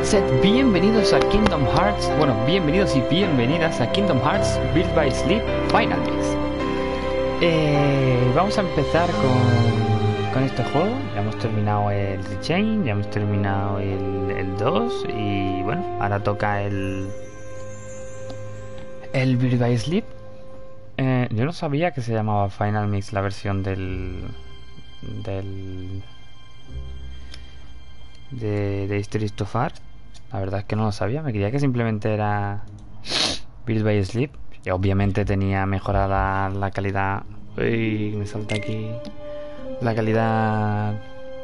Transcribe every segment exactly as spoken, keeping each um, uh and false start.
Sed bienvenidos a Kingdom Hearts, bueno, bienvenidos y bienvenidas a Kingdom Hearts Birth by Sleep Final Mix. Eh, vamos a empezar con, con este juego. Ya hemos terminado el Rechain, ya hemos terminado el, el dos y bueno, ahora toca el, el Birth by Sleep. Eh, yo no sabía que se llamaba Final Mix la versión del... del... de, de History of Far. La verdad es que no lo sabía, me creía que simplemente era Birth by Sleep. Y obviamente tenía mejorada la calidad. Uy, me salta aquí. La calidad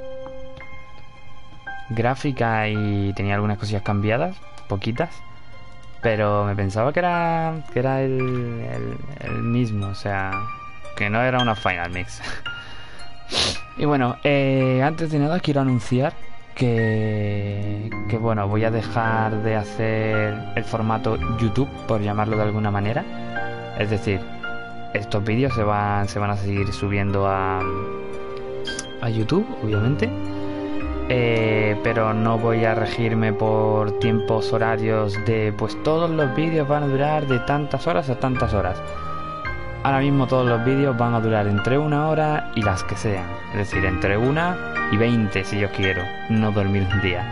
gráfica y tenía algunas cosillas cambiadas, poquitas. Pero me pensaba que era que era el, el, el mismo, o sea, que no era una Final Mix. Y bueno, eh, antes de nada quiero anunciar que, que bueno, voy a dejar de hacer el formato YouTube, por llamarlo de alguna manera. Es decir, estos vídeos se van, se van a seguir subiendo a, a YouTube, obviamente. Eh, pero no voy a regirme por tiempos horarios de pues todos los vídeos van a durar de tantas horas a tantas horas. Ahora mismo todos los vídeos van a durar entre una hora y las que sean. Es decir, entre una y veinte si yo quiero. No dormir un día.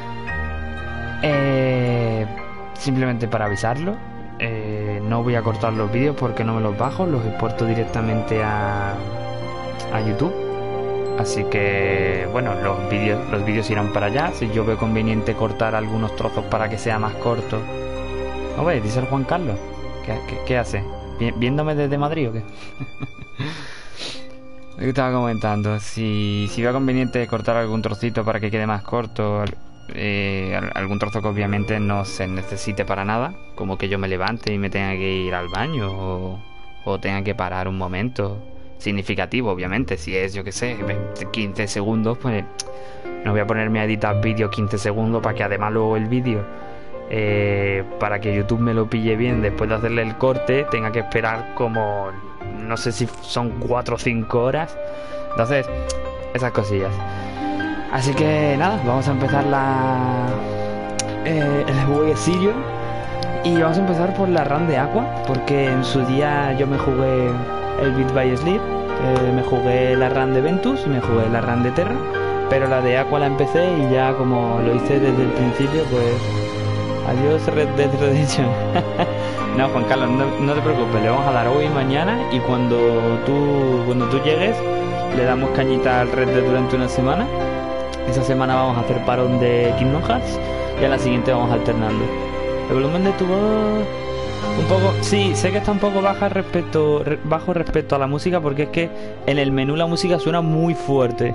Eh, simplemente para avisarlo. Eh, no voy a cortar los vídeos porque no me los bajo. Los exporto directamente a, a YouTube. Así que, bueno, los vídeos los vídeos irán para allá. Si yo veo conveniente cortar algunos trozos para que sea más corto. ¿No ves? Dice el Juan Carlos. ¿Qué, qué, qué hace? ¿Viéndome desde Madrid o qué? Lo que estaba comentando, si, si veo conveniente cortar algún trocito para que quede más corto, eh, algún trozo que obviamente no se necesite para nada, como que yo me levante y me tenga que ir al baño o, o tenga que parar un momento significativo, obviamente. Si es, yo que sé, quince segundos, pues no voy a ponerme a editar vídeo quince segundos para que además luego el vídeo, Eh, para que YouTube me lo pille bien después de hacerle el corte, tenga que esperar como no sé si son cuatro o cinco horas. Entonces, esas cosillas. Así que nada, vamos a empezar la eh, el jueguecillo. Y vamos a empezar por la run de Aqua, porque en su día yo me jugué el Birth by Sleep, eh, me jugué la run de Ventus y me jugué la run de Terra. Pero la de Aqua la empecé y ya como lo hice desde el principio, pues adiós Red Dead Redemption. No, Juan Carlos, no, no te preocupes, le vamos a dar hoy y mañana. Y cuando tú cuando tú llegues, le damos cañita al Red Dead durante una semana. Esa semana vamos a hacer parón de Kingdom Hearts y a la siguiente vamos alternando. El volumen de tu voz un poco, sí, sé que está un poco baja respecto, re, bajo respecto a la música, porque es que en el menú la música suena muy fuerte.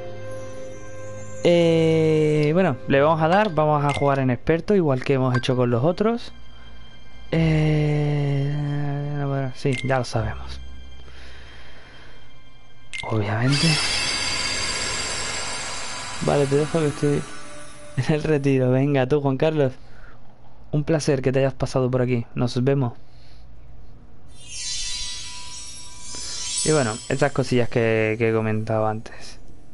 Eh, bueno, le vamos a dar, vamos a jugar en experto, igual que hemos hecho con los otros. Eh, bueno, sí, ya lo sabemos. Obviamente. Vale, te dejo que estoy en el retiro. Venga, tú, Juan Carlos. Un placer que te hayas pasado por aquí. Nos vemos. Y bueno, esas cosillas que, que he comentado antes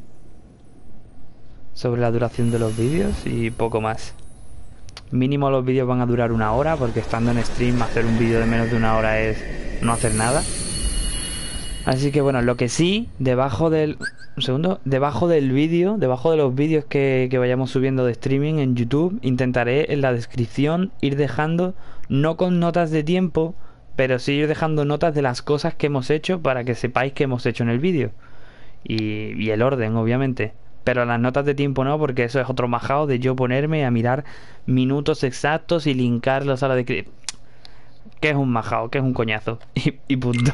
sobre la duración de los vídeos y poco más. Mínimo los vídeos van a durar una hora, porque estando en stream hacer un vídeo de menos de una hora es no hacer nada. Así que bueno, lo que sí, debajo del... Un segundo, debajo del vídeo, debajo de los vídeos que, que vayamos subiendo de streaming en YouTube, intentaré en la descripción ir dejando, no con notas de tiempo, pero sí ir dejando notas de las cosas que hemos hecho para que sepáis que hemos hecho en el vídeo. Y, y el orden, obviamente. Pero las notas de tiempo no, porque eso es otro majao de yo ponerme a mirar minutos exactos y linkarlos a la descripción. Que es un majao, que es un coñazo. Y, y punto.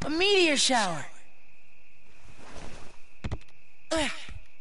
A meteor shower. Ugh.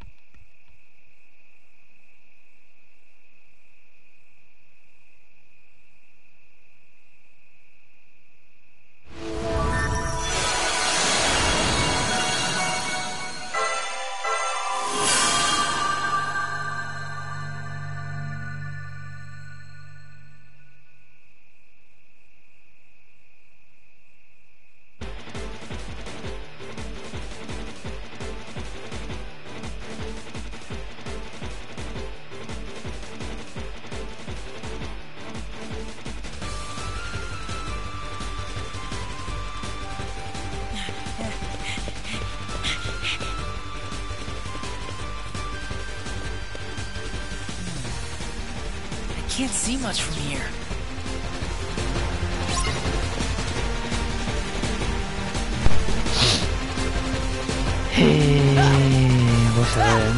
Can't see much from here. Eh, vamos a ver.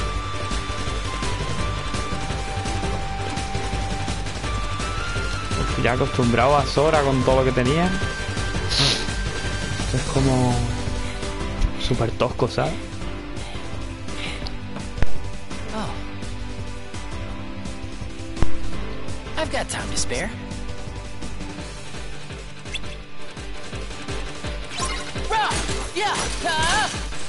Uf, ya acostumbrado a Sora con todo lo que tenía. Esto es como súper tosco, ¿sabes? I've got time to spare. Rah! Yeah! Uh!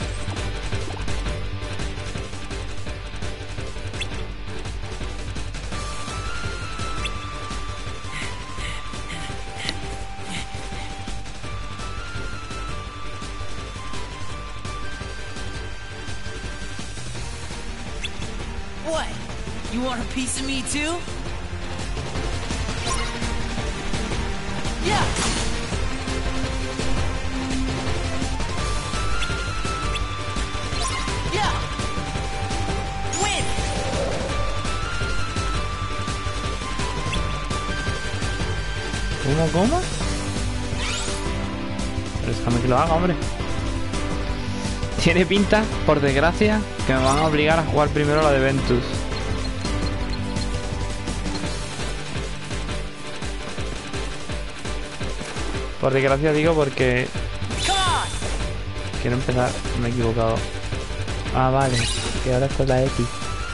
What? You want a piece of me too? Yeah. Yeah. Win. ¿Cómo, cómo? Pero déjame que lo haga, hombre. Tiene pinta, por desgracia, que me van a obligar a jugar primero la de Ventus. Por desgracia digo porque quiero empezar, me he equivocado. Ah, vale, que ahora está la X.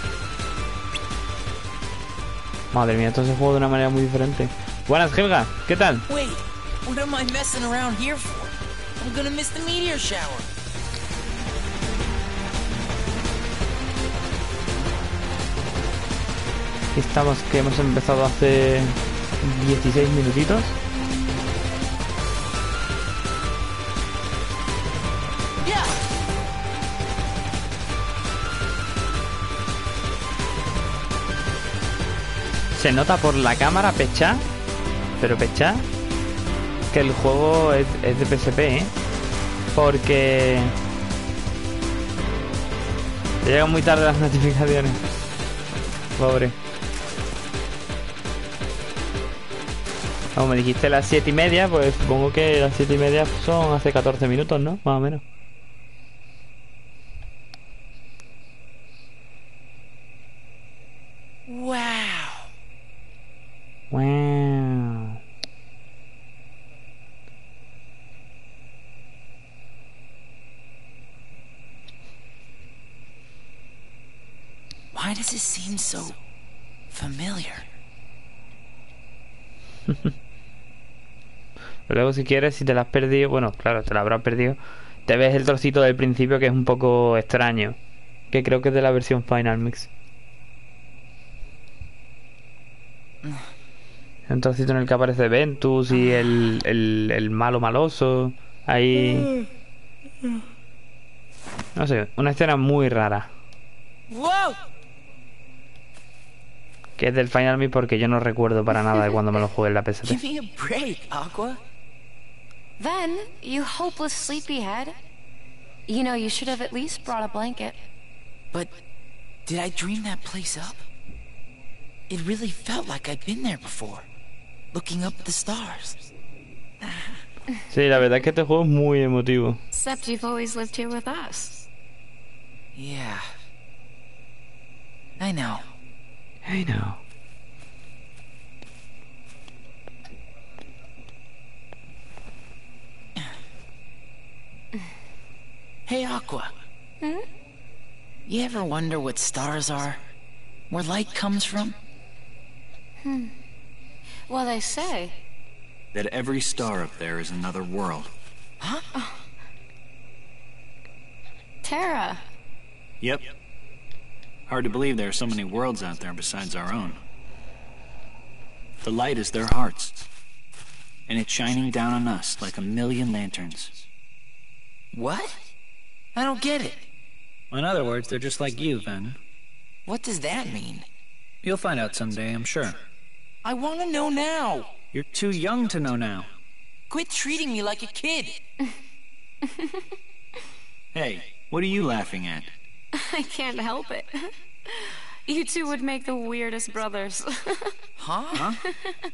Madre mía, esto se juega de una manera muy diferente. Buenas, Helga, ¿qué tal? Wait, what am I messing around here for? I'm gonna miss the meteor shower. Aquí estamos, que hemos empezado hace dieciséis minutitos. Se nota por la cámara, Pecha, pero Pecha, que el juego es, es de P S P, ¿eh? Porque te llegan muy tarde las notificaciones. Pobre. Como me dijiste las siete y media, pues supongo que las siete y media son hace catorce minutos, ¿no? Más o menos. Wow. Wow. Why does it seem so familiar? Luego, si quieres, si te la has perdido, bueno, claro, te la habrás perdido, te ves el trocito del principio que es un poco extraño, que creo que es de la versión Final Mix. Un trocito en el que aparece Ventus y el, el, el malo maloso. Ahí, no sé, una escena muy rara. Whoa! Que es del Final Mix porque yo no recuerdo para nada de cuando me lo jugué en la P S P. Give me a break, Aqua. Then, you hopeless sleepyhead. You know, you should have at least brought a blanket. But did I dream that place up? It really felt like I'd been there before, looking up at the stars. Sí, la verdad es que este juego es muy emotivo. Except you've always lived here with us. Yeah. I know. I know. Hey, Aqua. Hmm? You ever wonder what stars are? Where light comes from? Hmm. Well, they say that every star up there is another world. Huh? Oh. Terra. Yep. Hard to believe there are so many worlds out there besides our own. The light is their hearts. And it's shining down on us like a million lanterns. What? I don't get it. In other words, they're just like you, Ven. What does that mean? You'll find out someday, I'm sure. I want to know now. You're too young to know now. Quit treating me like a kid. Hey, what are you laughing at? I can't help it. You two would make the weirdest brothers. Huh? Huh?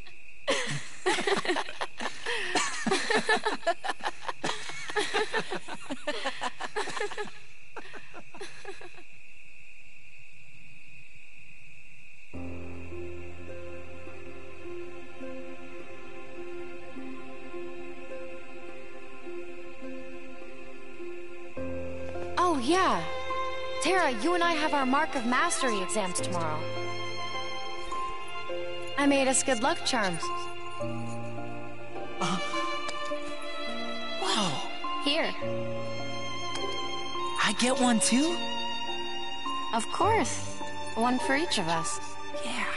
Oh, yeah. Terra, you and I have our Mark of Mastery exams tomorrow. I made us good luck charms. Uh, whoa. Here. I get one too? Of course. One for each of us. Yeah.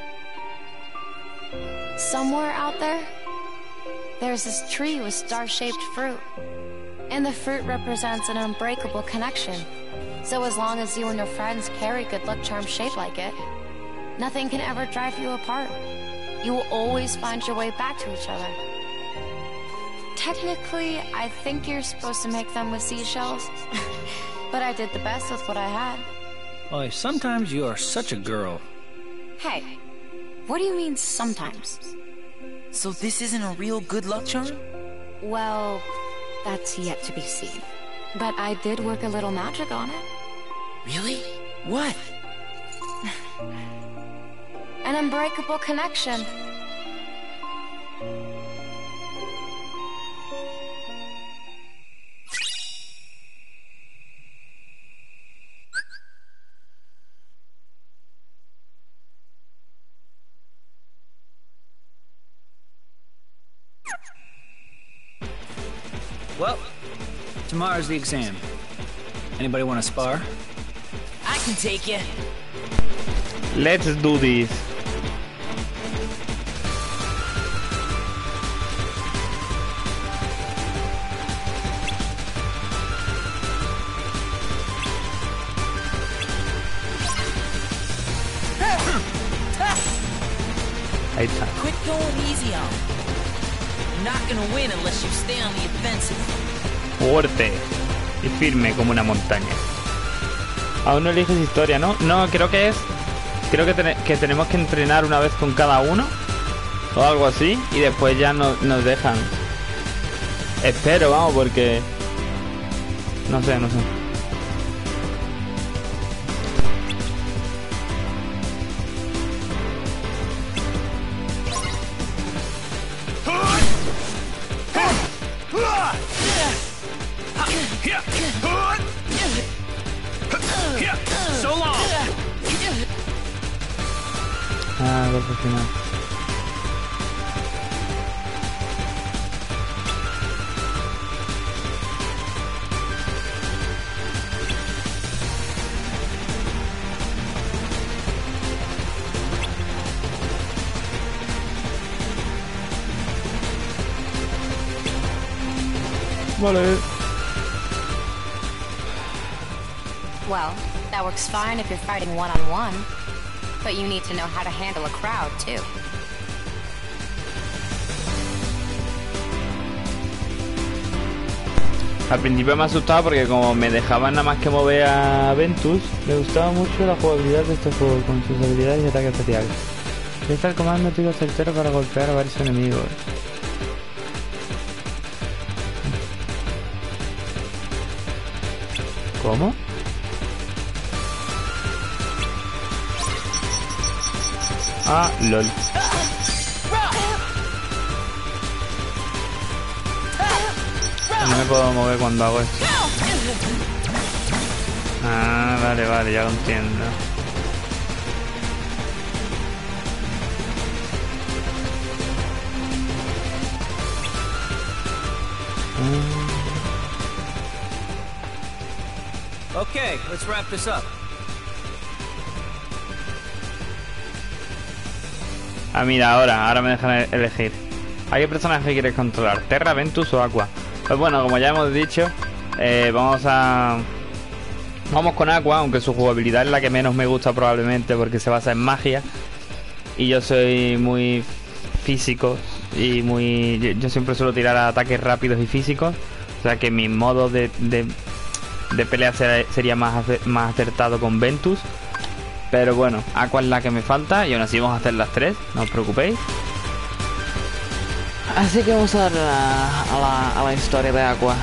Somewhere out there, there's this tree with star-shaped fruit. And the fruit represents an unbreakable connection. So as long as you and your friends carry good luck charms shaped like it, nothing can ever drive you apart. You will always find your way back to each other. Technically, I think you're supposed to make them with seashells. But I did the best with what I had. Boy, sometimes you are such a girl. Hey, what do you mean sometimes? So this isn't a real good luck charm? Well, that's yet to be seen. But I did work a little magic on it. Really? What? An unbreakable connection. Well, tomorrow's the exam. Anybody want to spar? I can take you. Let's do this. Ahí está. Quit going easy on me. You're not gonna win unless you stay on the offensive. Fuerte y firme como una montaña. Aún no eliges historia, ¿no? No, creo que es... Creo que, ten que tenemos que entrenar una vez con cada uno. O algo así. Y después ya no nos dejan. Espero, vamos, porque... No sé, no sé. Ah, golpe final. Vale. Well, that works fine if you're fighting one-on-one. But you need to know how to handle a crowd, too. Al principio me asustaba porque como me dejaban nada más que mover a Ventus, me gustaba mucho la jugabilidad de este juego con sus habilidades y ataques especiales. Este el comando tiro certero para golpear a varios enemigos. ¿Cómo? Ah, lol. No me puedo mover cuando hago esto. Ah, vale, vale, ya lo entiendo. Okay, let's wrap this up. Ah, mira, ahora, ahora me dejan elegir. ¿A qué personaje quieres controlar? ¿Terra, Ventus o Aqua? Pues bueno, como ya hemos dicho, eh, vamos a... Vamos con Aqua, aunque su jugabilidad es la que menos me gusta probablemente porque se basa en magia. Y yo soy muy físico y muy... Yo, yo siempre suelo tirar a ataques rápidos y físicos. O sea que mi modo de, de, de pelea ser, sería más, más acertado con Ventus. Pero bueno, Aqua es la que me falta y aún así vamos a hacer las tres, no os preocupéis. Así que vamos a dar a, a, la, a la historia de Aqua.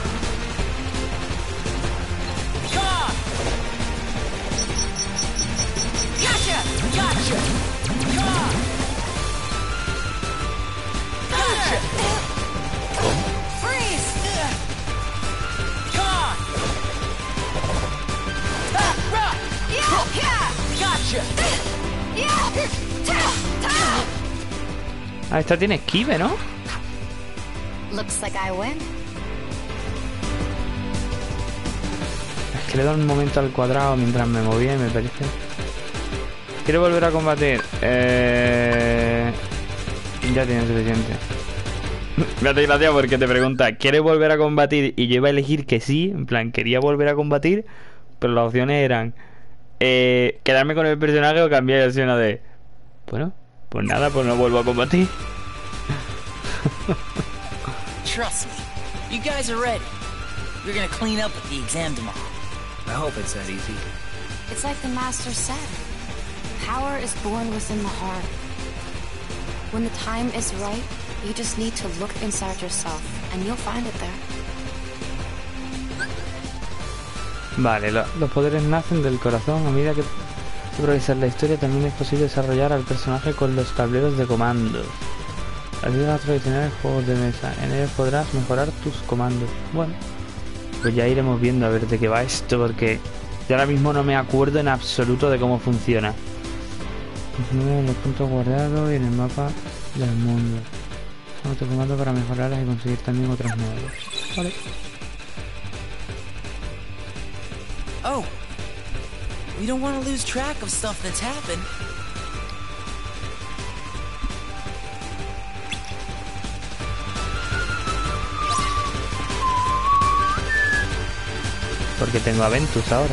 Ah, esta tiene esquive, ¿no? Looks like I win. Es que le doy un momento al cuadrado mientras me movía y me parece... ¿Quiere volver a combatir? Eh... Ya tiene suficiente. Me hace gracia porque te pregunta, ¿quieres volver a combatir? Y yo iba a elegir que sí, en plan, quería volver a combatir, pero las opciones eran eh, quedarme con el personaje o cambiar de opción de... Bueno, pues nada, pues no vuelvo a combatir. Trust me, you guys are ready. We're gonna clean up at the exam tomorrow. I hope it's that easy. It's like the master said. Power is born within the heart. When the time is right, you just need to look inside yourself, and you'll find it there. Vale, lo, los poderes nacen del corazón. A medida que progresar la historia, también es posible desarrollar al personaje con los tableros de comandos. Así de los tradicionales juegos de mesa. En ellos podrás mejorar tus comandos. Bueno, pues ya iremos viendo a ver de qué va esto, porque yo ahora mismo no me acuerdo en absoluto de cómo funciona. En los puntos guardados y en el mapa del mundo. Otro comando para mejorarlas y conseguir también otros modos. Vale. Oh, we don't want to lose track of stuff that's happened. Porque tengo a Ventus ahora.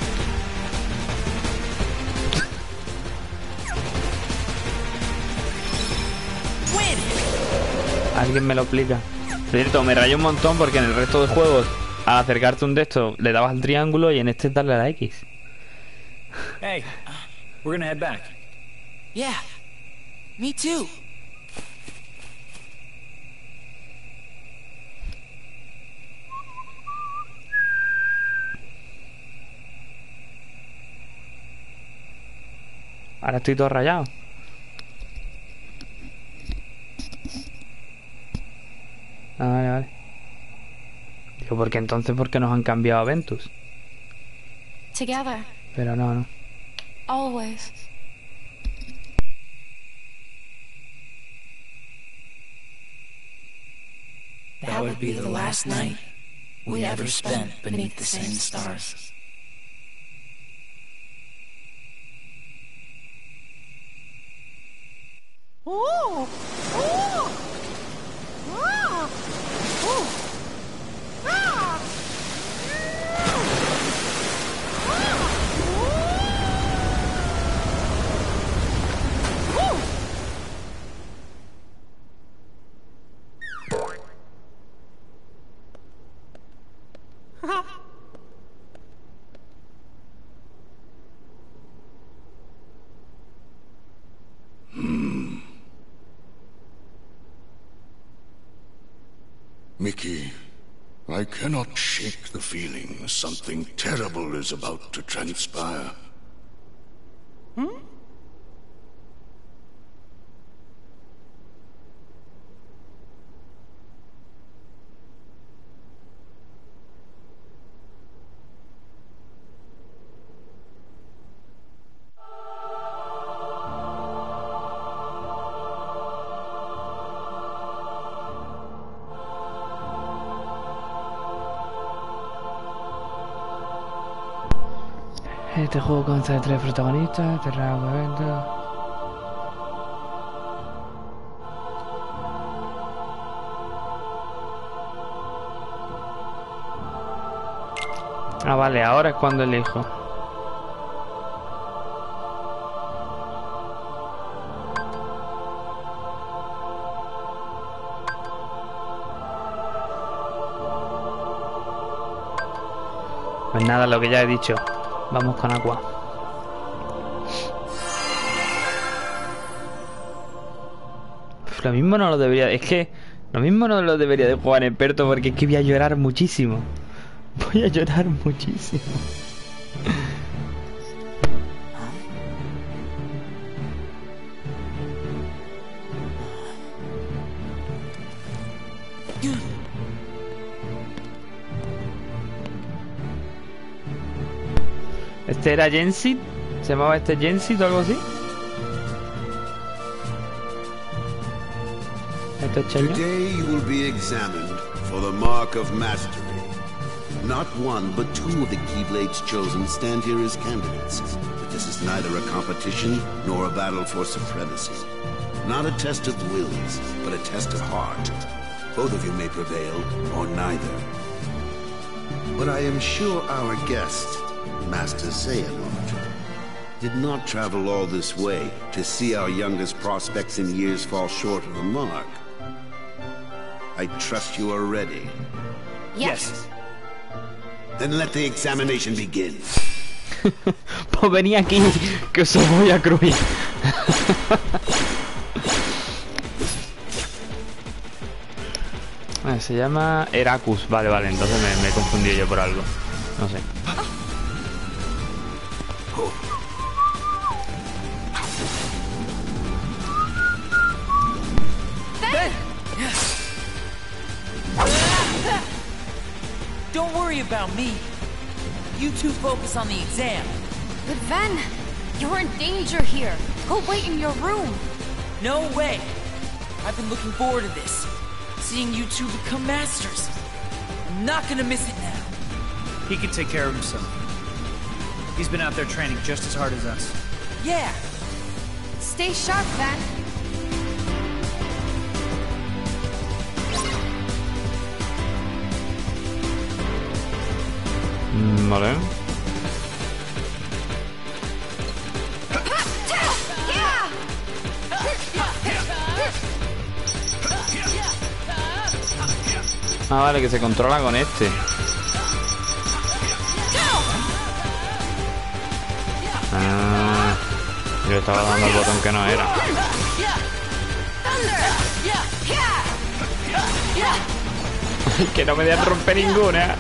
Alguien me lo explica. Por cierto, me rayó un montón porque en el resto de juegos al acercarte un de estos le dabas al triángulo y en este darle a la X. Hey, we're gonna head back. Yeah, me too. Ahora estoy todo rayado. Ah, vale, vale. Digo, porque entonces, ¿por qué nos han cambiado a Ventus? Together, Pero no, no. always. That would be the last night we ever spent beneath the same stars. Ooh! Ooh! Ah! Ooh! Ah! Mickey, I cannot shake the feeling something terrible is about to transpire. Hmm? Este juego consta de tres protagonistas, terreno evento. Ah, vale, ahora es cuando elijo. Pues nada, lo que ya he dicho. Vamos con Aqua. Pues lo mismo no lo debería... Es que... Lo mismo no lo debería de jugar en experto porque es que voy a llorar muchísimo. Voy a llorar muchísimo. ¿Este era Jensit? ¿Se llamaba este Jensit o algo así? ¿Esto es Cheño? Today you will be examined for the mark of mastery. Not one, but two of the Keyblades chosen stand here as candidates. But this is neither a competition nor a battle for supremacy. Not a test of wills, but a test of heart. Both of you may prevail, or neither. But I am sure our guest, Master Xehanort, did not travel all this way to see our youngest prospects in years fall short of the mark. I trust you are ready. Yes. Then let the examination begin. Pues venía aquí, que os voy a cruir. Ah, se llama Heracus. Vale, vale, entonces me, me he confundido yo por algo. No sé. Don't worry about me. You two focus on the exam. But Ven, you're in danger here. Go wait in your room. No way. I've been looking forward to this. Seeing you two become masters. I'm not gonna miss it now. He can take care of himself. He's been out there training just as hard as us. Yeah. Stay sharp, Ven. Vale. Ah, vale, que se controla con este. Ah, yo le estaba dando el botón que no era. Que no me dejan romper ninguna.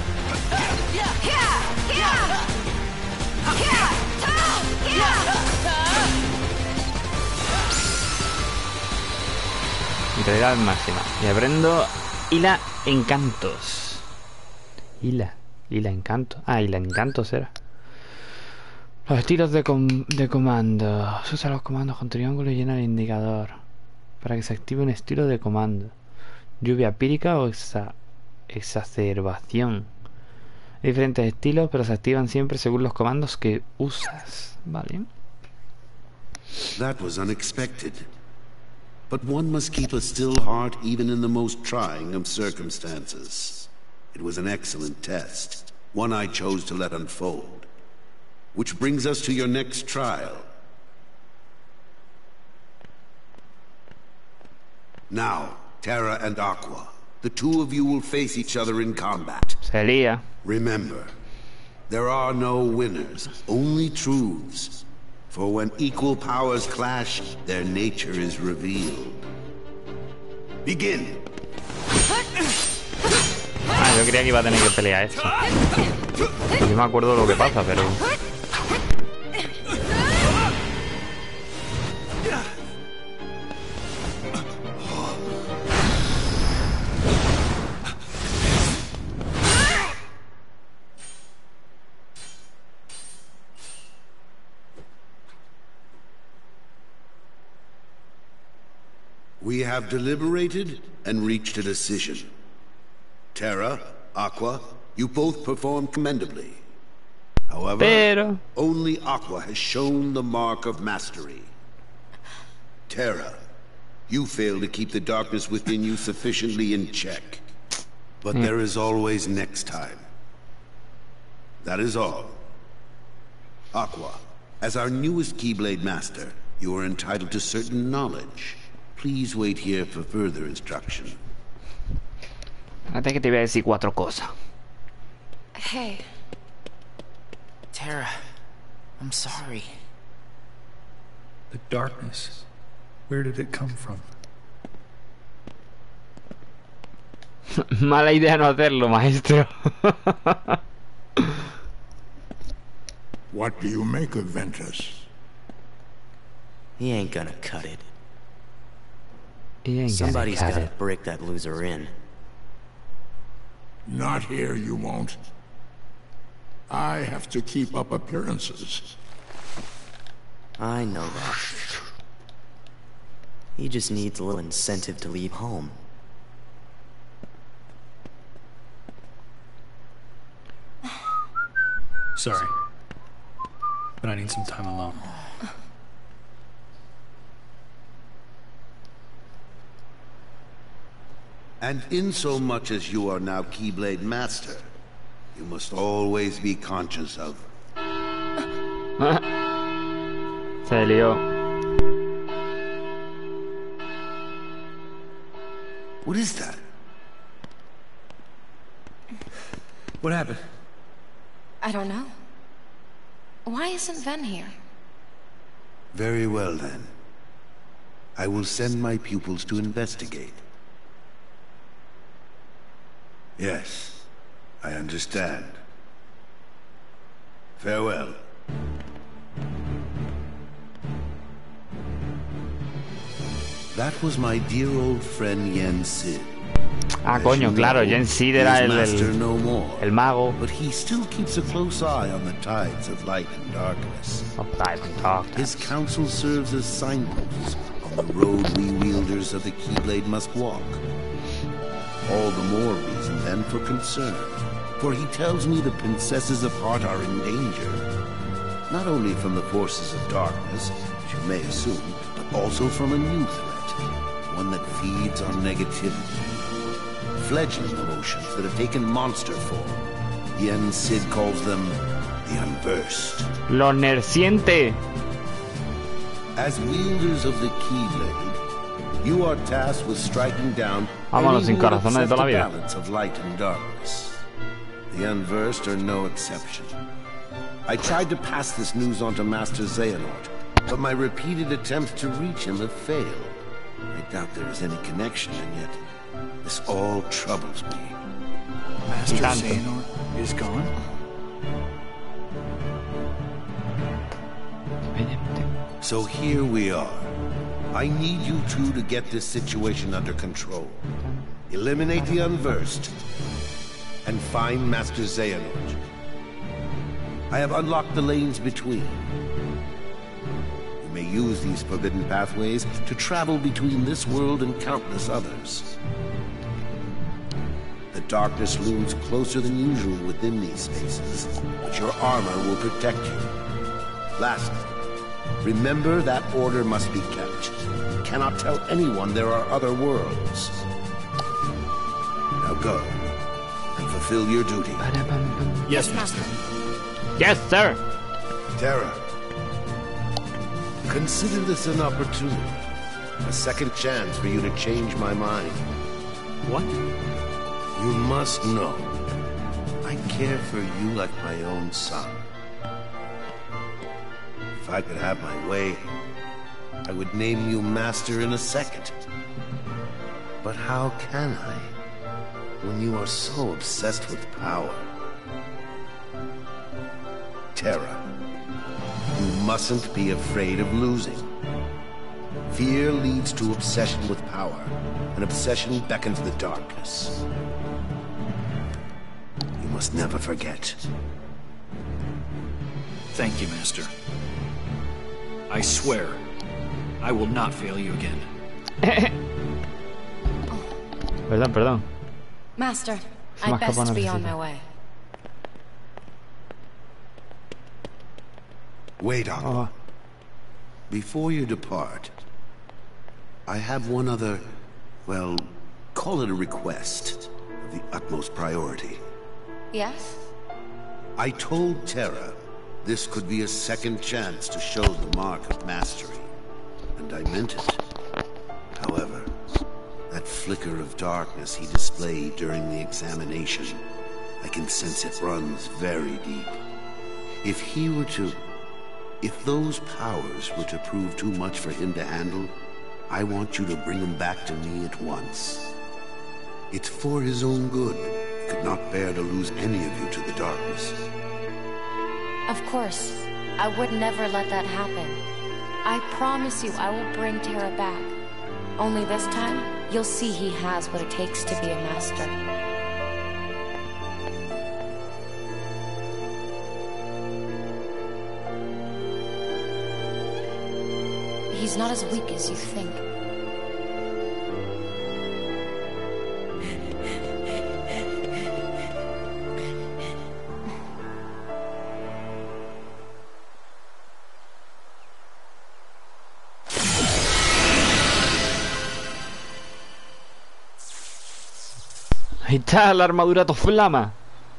Integridad máxima. Y aprendo Hila Encantos. Hila. Hila Encantos. Ah, Hila Encantos era. Los estilos de, com de comando. Se usa los comandos con triángulo y llena el indicador para que se active un estilo de comando. Lluvia pírica o exa exacerbación. Hay diferentes estilos, pero se activan siempre según los comandos que usas. Vale. That was unexpected. But one must keep a still heart even in the most trying of circumstances. It was an excellent test, one I chose to let unfold. Which brings us to your next trial. Now, Terra and Aqua, the two of you will face each other in combat. Sería. Remember, there are no winners, only truths. For when equal powers clash, their nature is revealed. Begin. Ah, yo creía que iba a tener que pelear esto. Yo me acuerdo de lo que pasa, pero... We have deliberated and reached a decision. Terra, Aqua, you both performed commendably. However, Pero... only Aqua has shown the mark of mastery. Terra, you fail to keep the darkness within you sufficiently in check. But Mm. there is always next time. That is all. Aqua, as our newest Keyblade Master, you are entitled to certain knowledge. Please wait here for further instruction. Fíjate que te voy a decir cuatro cosas. Hey, Terra, I'm sorry. The darkness. Where did it come from? Mala idea no hacerlo, maestro. What do you make of Ventus? He ain't gonna cut it. He ain't Somebody's gonna cut gotta it. break that loser in. Not here, you won't. I have to keep up appearances. I know that. He just needs a little incentive to leave home. Sorry. But I need some time alone. And insomuch as you are now Keyblade Master, you must always be conscious of... Se lió. What is that? What happened? I don't know. Why isn't Ven here? Very well, then. I will send my pupils to investigate. Yes, I understand. Farewell. That was my dear old friend Yen Sid. Ah, As coño, you claro, know, Yen Sid he era is el, master el, no more, el mago. but he still keeps a close eye on the tides of light and darkness. His counsel serves as signposts on the road we wielders of the Keyblade must walk. All the more reason then for concern, for he tells me the princesses of heart are in danger, not only from the forces of darkness, which you may assume, but also from a new threat, one that feeds on negativity. Fledgling emotions that have taken monster form. Yen Sid calls them the Unversed. Lo nerciente. As wielders of the Keyblade, you are tasked with striking down Vámonos, sin any who would corazones de upset toda la the vida. balance of light and darkness. The Unversed are no exception. I tried to pass this news on to Master Xehanort, but my repeated attempts to reach him have failed. I doubt there is any connection, and yet this all troubles me. Master Tanto. Xehanort is gone? So here we are. I need you two to get this situation under control. Eliminate the Unversed, and find Master Xehanort. I have unlocked the lanes between. You may use these forbidden pathways to travel between this world and countless others. The darkness looms closer than usual within these spaces, but your armor will protect you. Lastly, remember that order must be kept. You cannot tell anyone there are other worlds. Now go, and fulfill your duty. Yes, Master. Yes, sir. Terra, consider this an opportunity. A second chance for you to change my mind. What? You must know, I care for you like my own son. If I could have my way, I would name you Master in a second. But how can I, when you are so obsessed with power? Terra, you mustn't be afraid of losing. Fear leads to obsession with power, and obsession beckons the darkness. You must never forget. Thank you, Master. I swear, I will not fail you again. Perdón, perdón. Master, Se me I'd escapa best una be on cosita. my way. Wait, Otto. Oh. Before you depart, I have one other, well, call it a request of the utmost priority. Yes? I told Terra this could be a second chance to show the mark of mastery, and I meant it. However, that flicker of darkness he displayed during the examination, I can sense it runs very deep. If he were to... If those powers were to prove too much for him to handle, I want you to bring him back to me at once. It's for his own good. He could not bear to lose any of you to the darkness. Of course. I would never let that happen. I promise you I will bring Terra back. Only this time, you'll see he has what it takes to be a master. He's not as weak as you think. Ahí está la armadura Toflama.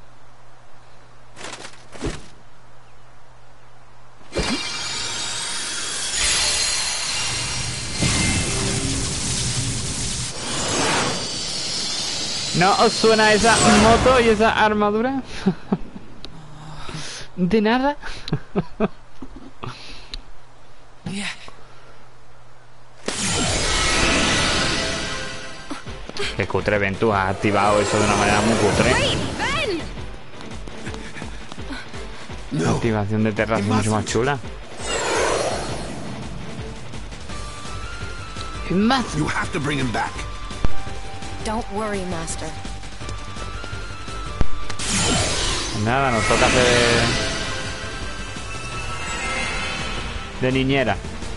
¿No os suena esa moto y esa armadura? ¿De nada? Qué cutre, Ben, tú has activado eso de una manera muy cutre. La activación de Terra es mucho más chula. Más. You have to bring him back. Don't worry, Master. Nada, nos toca hacer de, de niñera.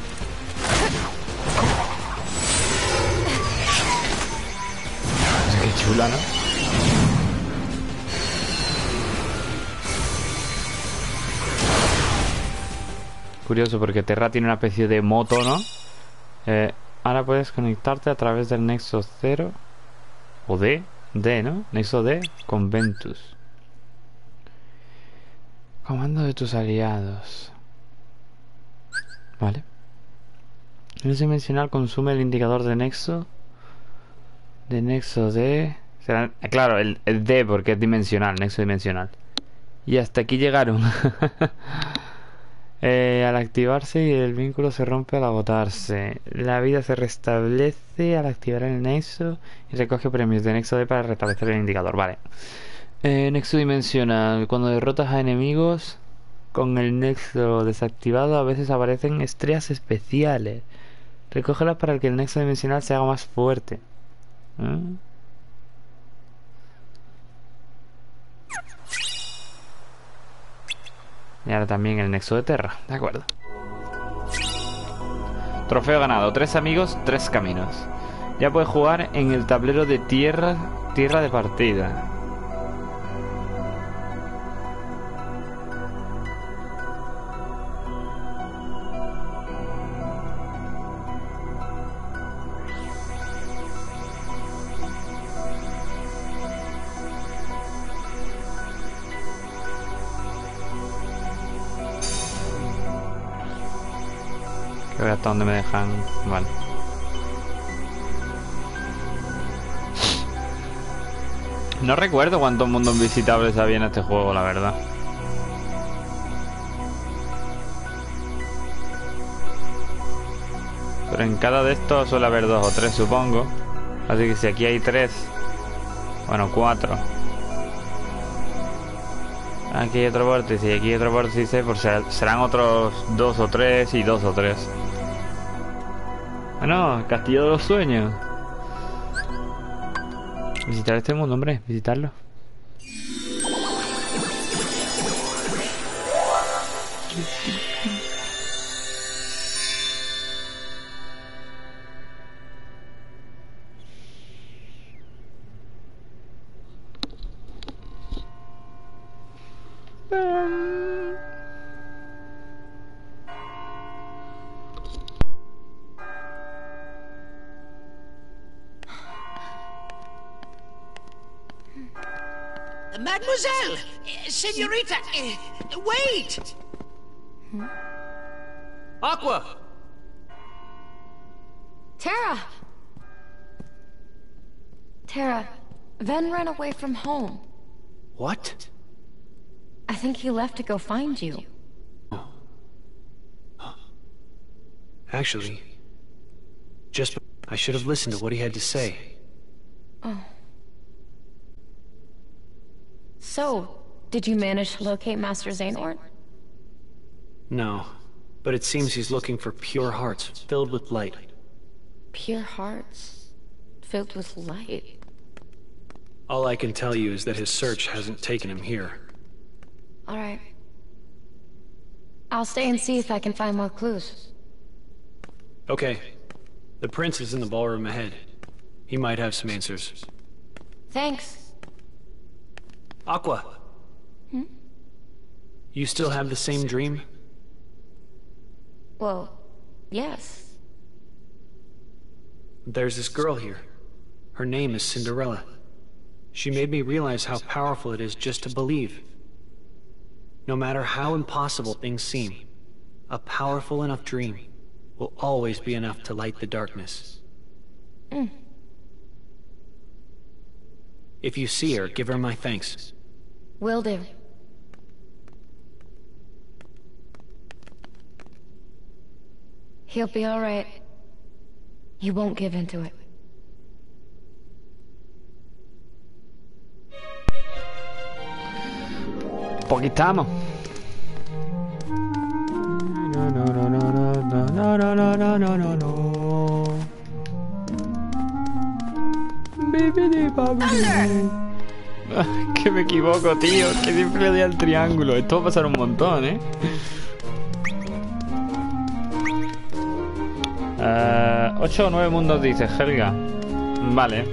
Qué chula, ¿no? Curioso porque Terra tiene una especie de moto, ¿no? Eh, ahora puedes conectarte a través del Nexo cero o D, D, ¿no? Nexo D con Ventus. Comando de tus aliados. Vale. El dimensional consume el indicador de Nexo. De Nexo D. Será, claro, el, el D porque es dimensional, Nexo dimensional. Y hasta aquí llegaron. eh, al activarse y el vínculo se rompe al agotarse. La vida se restablece al activar el Nexo y recoge premios de Nexo D para restablecer el indicador. Vale. Eh, Nexo dimensional. Cuando derrotas a enemigos con el Nexo desactivado, a veces aparecen estrellas especiales. Recógelas para que el Nexo dimensional se haga más fuerte. ¿Eh? Y ahora también el Nexo de Terra. De acuerdo. Trofeo ganado. Tres amigos, tres caminos. Ya puedes jugar en el tablero de tierra, tierra de partida. Creo que hasta donde me dejan. Vale. No recuerdo cuántos mundos visitables había en este juego, la verdad. Pero en cada de estos suele haber dos o tres, supongo. Así que si aquí hay tres, bueno, cuatro. Aquí hay otro vórtice y aquí hay otro vórtice, pues serán otros dos o tres y dos o tres. Bueno, el Castillo de los Sueños. Visitar este mundo, hombre, visitarlo. Mademoiselle! Uh, Senorita! Uh, wait! Hmm? Aqua! Tara! Tara, Ven ran away from home. What? I think he left to go find you. Actually, just I should have listened to what he had to say. Oh. So, did you manage to locate Master Xehanort? No, but it seems he's looking for pure hearts filled with light. Pure hearts filled with light. All I can tell you is that his search hasn't taken him here. All right. I'll stay and see if I can find more clues. Okay. The prince is in the ballroom ahead. He might have some answers. Thanks. Aqua. Hmm? You still have the same dream? Well, yes. There's this girl here. Her name is Cinderella. She made me realize how powerful it is just to believe. No matter how impossible things seem, a powerful enough dream will always be enough to light the darkness. Mm. If you see her, give her my thanks. Will do. He'll be all right. He won't give in to it. Pues aquí estamos. No, no, no, no, no, no, no, no, no, no, no, no. Que me equivoco, tío. Que siempre le doy al triángulo. Esto va a pasar un montón, ¿eh? Uh, ocho o nueve mundos, dice Helga. Vale.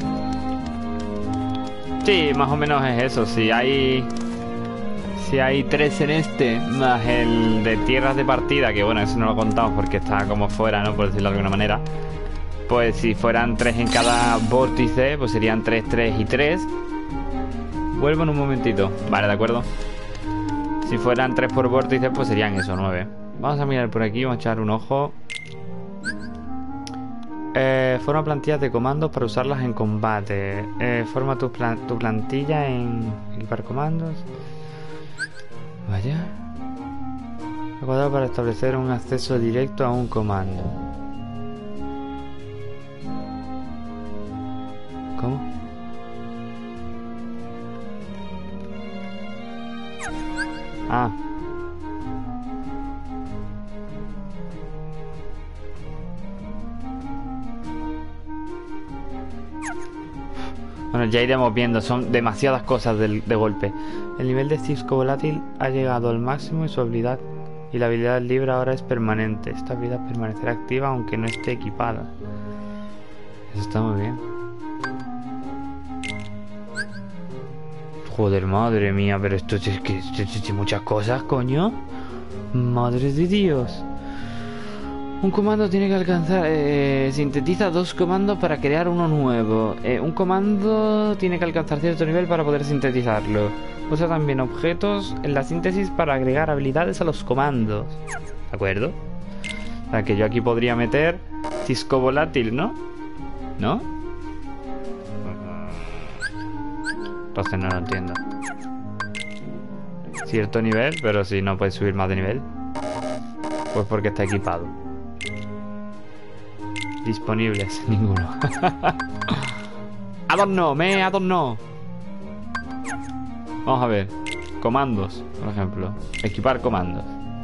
Sí, más o menos es eso. Si hay... Si hay tres en este, más el de tierras de partida, que bueno, eso no lo contamos porque está como fuera, ¿no? Por decirlo de alguna manera. Pues si fueran tres en cada vórtice, pues serían tres, tres y tres. Vuelvo en un momentito. Vale, de acuerdo. Si fueran tres por vórtice, pues serían eso, nueve. Vamos a mirar por aquí, vamos a echar un ojo. Eh, forma plantillas de comandos para usarlas en combate. Eh, forma tu, plan tu plantilla en equipar comandos. Vaya. Recordado para establecer un acceso directo a un comando. ¿Cómo? Ah. Bueno, ya iremos viendo, son demasiadas cosas de, de golpe. El nivel de Cisco volátil ha llegado al máximo y su habilidad y la habilidad libre ahora es permanente. Esta habilidad permanecerá activa aunque no esté equipada. Eso está muy bien. Joder, madre mía, pero esto es que esto es muchas cosas, coño. Madre de Dios. Un comando tiene que alcanzar... Eh, sintetiza dos comandos para crear uno nuevo. Eh, un comando tiene que alcanzar cierto nivel para poder sintetizarlo. Usa también objetos en la síntesis para agregar habilidades a los comandos. ¿De acuerdo? O sea, que yo aquí podría meter Cisco volátil, ¿no? ¿No? Entonces no lo entiendo. Cierto nivel, pero si no puedes subir más de nivel. Pues porque está equipado. Disponibles, ninguno. I don't know, me, I don't know. Vamos a ver. Comandos, por ejemplo. Equipar comandos.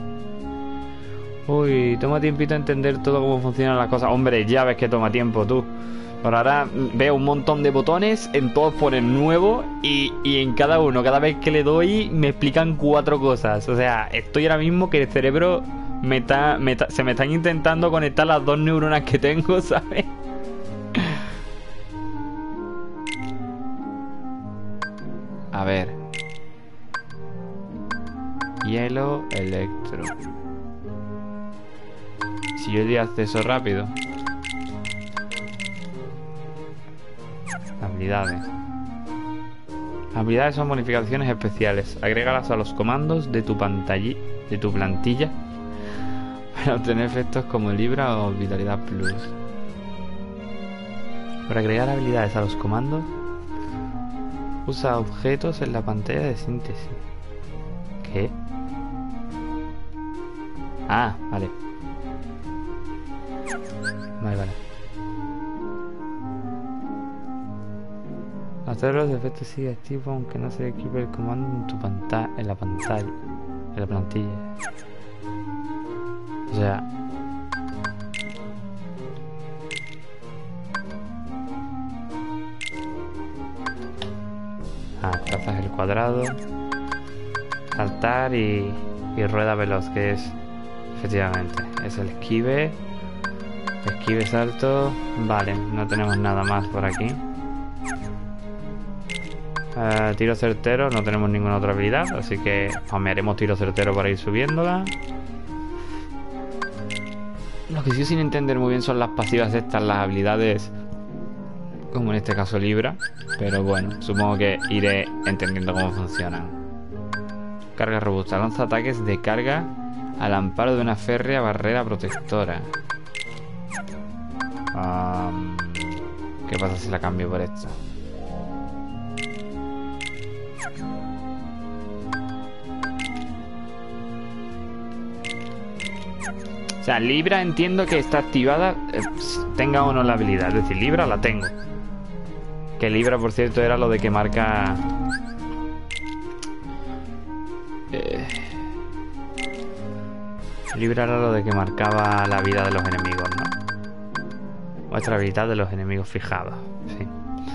Uy, toma tiempito a entender todo cómo funcionan las cosas. Hombre, ya ves que toma tiempo, tú. Por ahora veo un montón de botones, en todos ponen nuevo y, y en cada uno, cada vez que le doy, me explican cuatro cosas. O sea, estoy ahora mismo que el cerebro me está, me está, se me están intentando conectar las dos neuronas que tengo, ¿sabes? A ver. Hielo, electro. Si yo doy acceso rápido. Habilidades. Habilidades son modificaciones especiales. Agrégalas a los comandos de tu pantalla, de tu plantilla, para obtener efectos como Libra o Vitalidad Plus. Para agregar habilidades a los comandos, usa objetos en la pantalla de síntesis. ¿Qué? Ah, vale. Vale, vale. Hacer los efectos sigue activo aunque no se equipe el comando en tu pantalla, en la pantalla, en la plantilla. O sea, ah, trazas el cuadrado, saltar y, y rueda veloz, que es efectivamente es el esquive, esquive, salto. Vale, no tenemos nada más por aquí. Uh, tiro certero, no tenemos ninguna otra habilidad, así que spamearemos tiro certero para ir subiéndola. Lo que sí sin entender muy bien son las pasivas estas, las habilidades, como en este caso Libra, pero bueno, supongo que iré entendiendo cómo funcionan. Carga robusta, lanza ataques de carga al amparo de una férrea barrera protectora. Um, ¿Qué pasa si la cambio por esta? O sea, Libra entiendo que está activada, eh, tenga o no la habilidad. Es decir, Libra la tengo. Que Libra, por cierto, era lo de que marca... Eh... Libra era lo de que marcaba la vida de los enemigos, ¿no? Muestra habilidad de los enemigos fijados. Sí.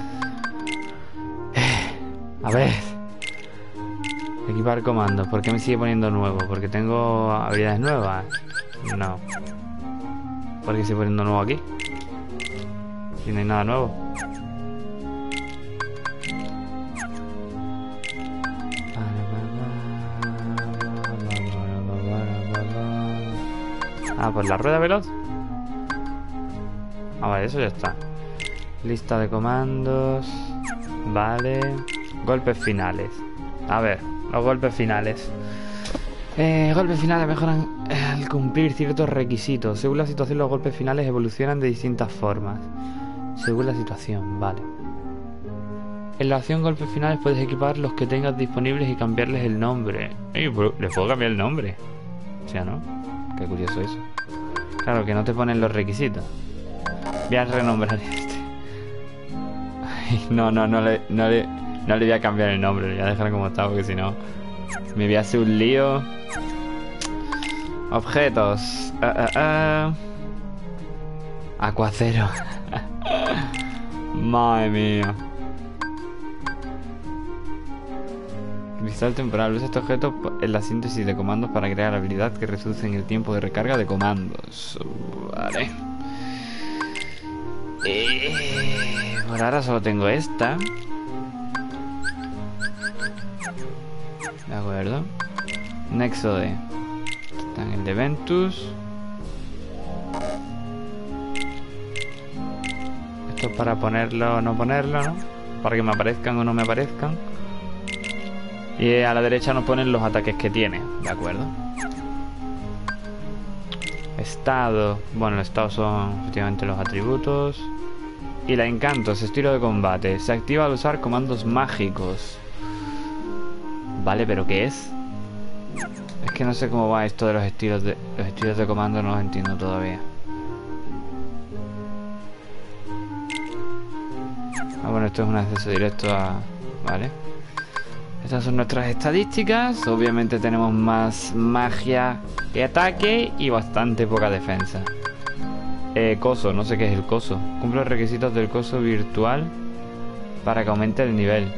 Eh, a ver... Equipar comandos. ¿Por qué me sigue poniendo nuevo? ¿Porque tengo habilidades nuevas? No. ¿Por qué sigue poniendo nuevo aquí? Si no hay nada nuevo. Ah, pues la rueda veloz. Ah, vale, eso ya está. Lista de comandos. Vale. Golpes finales. A ver, los golpes finales. Eh, golpes finales mejoran eh, al cumplir ciertos requisitos. Según la situación, los golpes finales evolucionan de distintas formas. Según la situación, vale. En la acción golpes finales puedes equipar los que tengas disponibles y cambiarles el nombre. Ey, ¿les puedo cambiar el nombre? O sea, ¿no? Qué curioso eso. Claro, que no te ponen los requisitos. Voy a renombrar este. Ay, no, no, no le, no le, no le voy a cambiar el nombre. Le voy a dejar como está porque si no me voy a hacer un lío. Objetos. Uh, uh, uh. Acuacero. Madre mía. Cristal temporal. Usa este objeto en la síntesis de comandos para crear habilidad que reduce en el tiempo de recarga de comandos. Vale. Eh, por ahora solo tengo esta. De acuerdo. Nexo de. Está en el de Ventus. Esto es para ponerlo o no ponerlo, ¿no? Para que me aparezcan o no me aparezcan. Y a la derecha nos ponen los ataques que tiene. De acuerdo. Estado. Bueno, el estado son efectivamente los atributos. Y la encantos, estilo de combate. Se activa al usar comandos mágicos. Vale, pero ¿qué es? Es que no sé cómo va esto de los estilos de los estilos de comando, no los entiendo todavía. Ah, bueno, esto es un acceso directo a... Vale. Estas son nuestras estadísticas. Obviamente tenemos más magia que ataque y bastante poca defensa. Eh, coso, no sé qué es el coso. Cumple los requisitos del coso virtual para que aumente el nivel.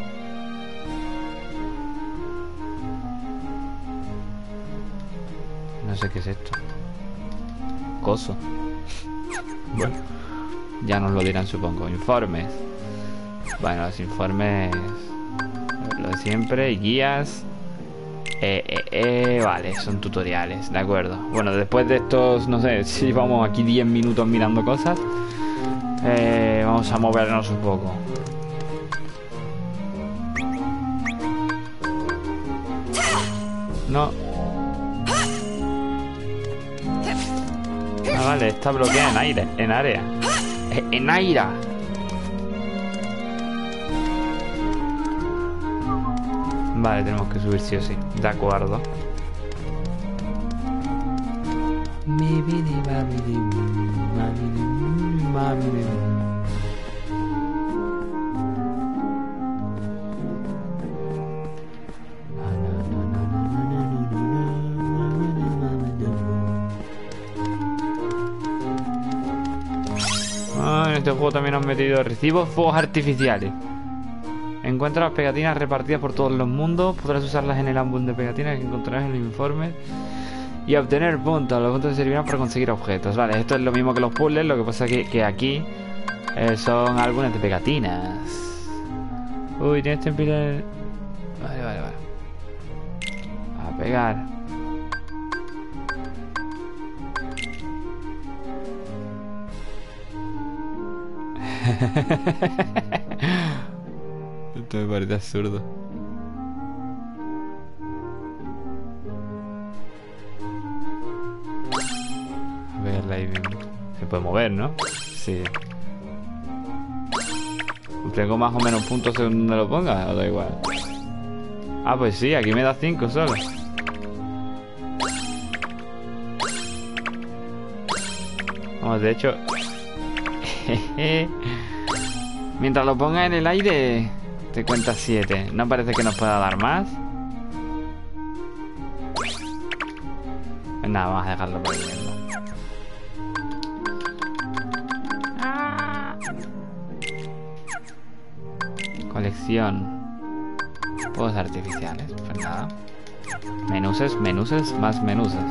No sé qué es esto. Coso. Bueno, ya nos lo dirán, supongo. Informes. Bueno, los informes, lo de siempre. Guías. Eh, eh, eh, vale, son tutoriales, de acuerdo. Bueno, después de estos, no sé, si vamos aquí diez minutos mirando cosas, eh, vamos a movernos un poco. No. Ah, vale, está bloqueada en aire, en área. En aire. Vale, tenemos que subir sí o sí. De acuerdo. Ah, en este juego también han metido recibos fuegos artificiales. Encuentra las pegatinas repartidas por todos los mundos. Podrás usarlas en el álbum de pegatinas que encontrarás en el informe. Y obtener puntos. Los puntos servirán para conseguir objetos. Vale, esto es lo mismo que los puzzles. Lo que pasa es que, que aquí eh, son álbumes de pegatinas. Uy, tienes que empirar. Vale, vale, vale. A pegar. Esto me parece absurdo. A ver, la se puede mover, ¿no? Sí. ¿Tengo más o menos puntos según donde lo ponga? ¿O da igual? Ah, pues sí, aquí me da cinco solo. Vamos, de hecho... Mientras lo ponga en el aire, te cuenta siete. No parece que nos pueda dar más. Pues nada, vamos a dejarlo por ahí mismo. Colección. Fuegos artificiales. Pues nada. Menuses, menuses, más menuses.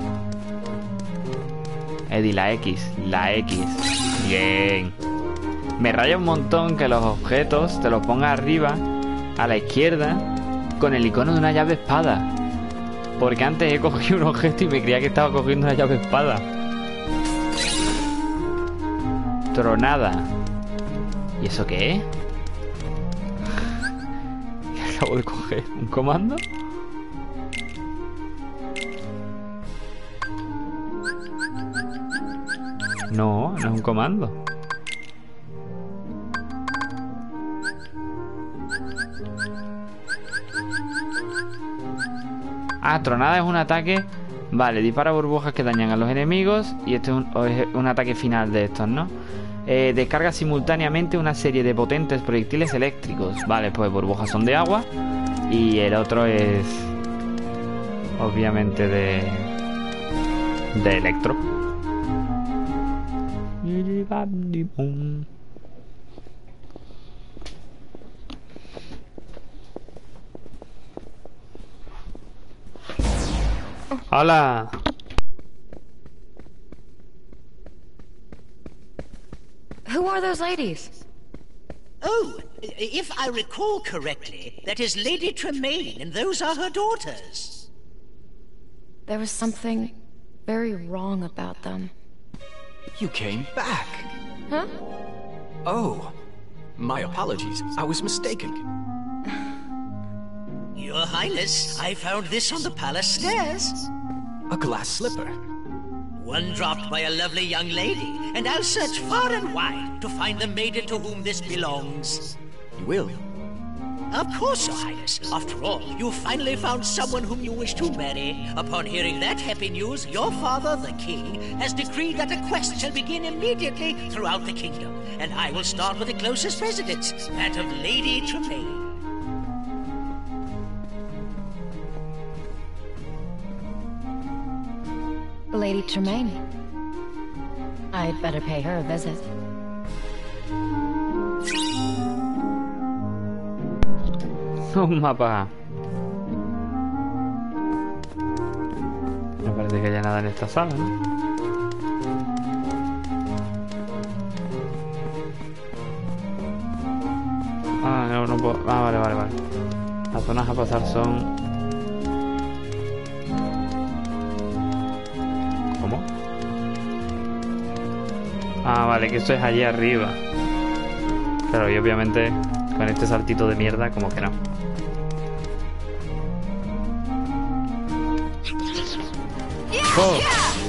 Eddie, la X. La X. Bien. Me raya un montón que los objetos te los ponga arriba, a la izquierda, con el icono de una llave espada. Porque antes he cogido un objeto y me creía que estaba cogiendo una llave espada. Tronada. ¿Y eso qué es? ¿Qué acabo de coger? ¿Un comando? No, no es un comando. Ah, tronada es un ataque. Vale, dispara burbujas que dañan a los enemigos. Y este es un, es un ataque final de estos, ¿no? Eh, descarga simultáneamente una serie de potentes proyectiles eléctricos. Vale, pues burbujas son de agua. Y el otro es... obviamente de... de electro. Hola. Who are those ladies? Oh, if I recall correctly, that is Lady Tremaine, and those are her daughters. There was something very wrong about them. You came back. Huh? Oh, my apologies. I was mistaken. Your Highness, I found this on the palace stairs. A glass slipper. One dropped by a lovely young lady, and I'll search far and wide to find the maiden to whom this belongs. You will? Of course, Your Highness. After all, you finally found someone whom you wish to marry. Upon hearing that happy news, your father, the king, has decreed that a quest shall begin immediately throughout the kingdom. And I will start with the closest residence, that of Lady Tremaine. Lady Tremaine. I'd better pay her a visit. Un mapa. No parece que haya nada en esta sala, ¿no? Ah, no, no puedo. Ah, vale, vale, vale. Las zonas a pasar son... ¿Cómo? Ah, vale, que esto es allí arriba. Claro, y obviamente con este saltito de mierda, como que no. fuego.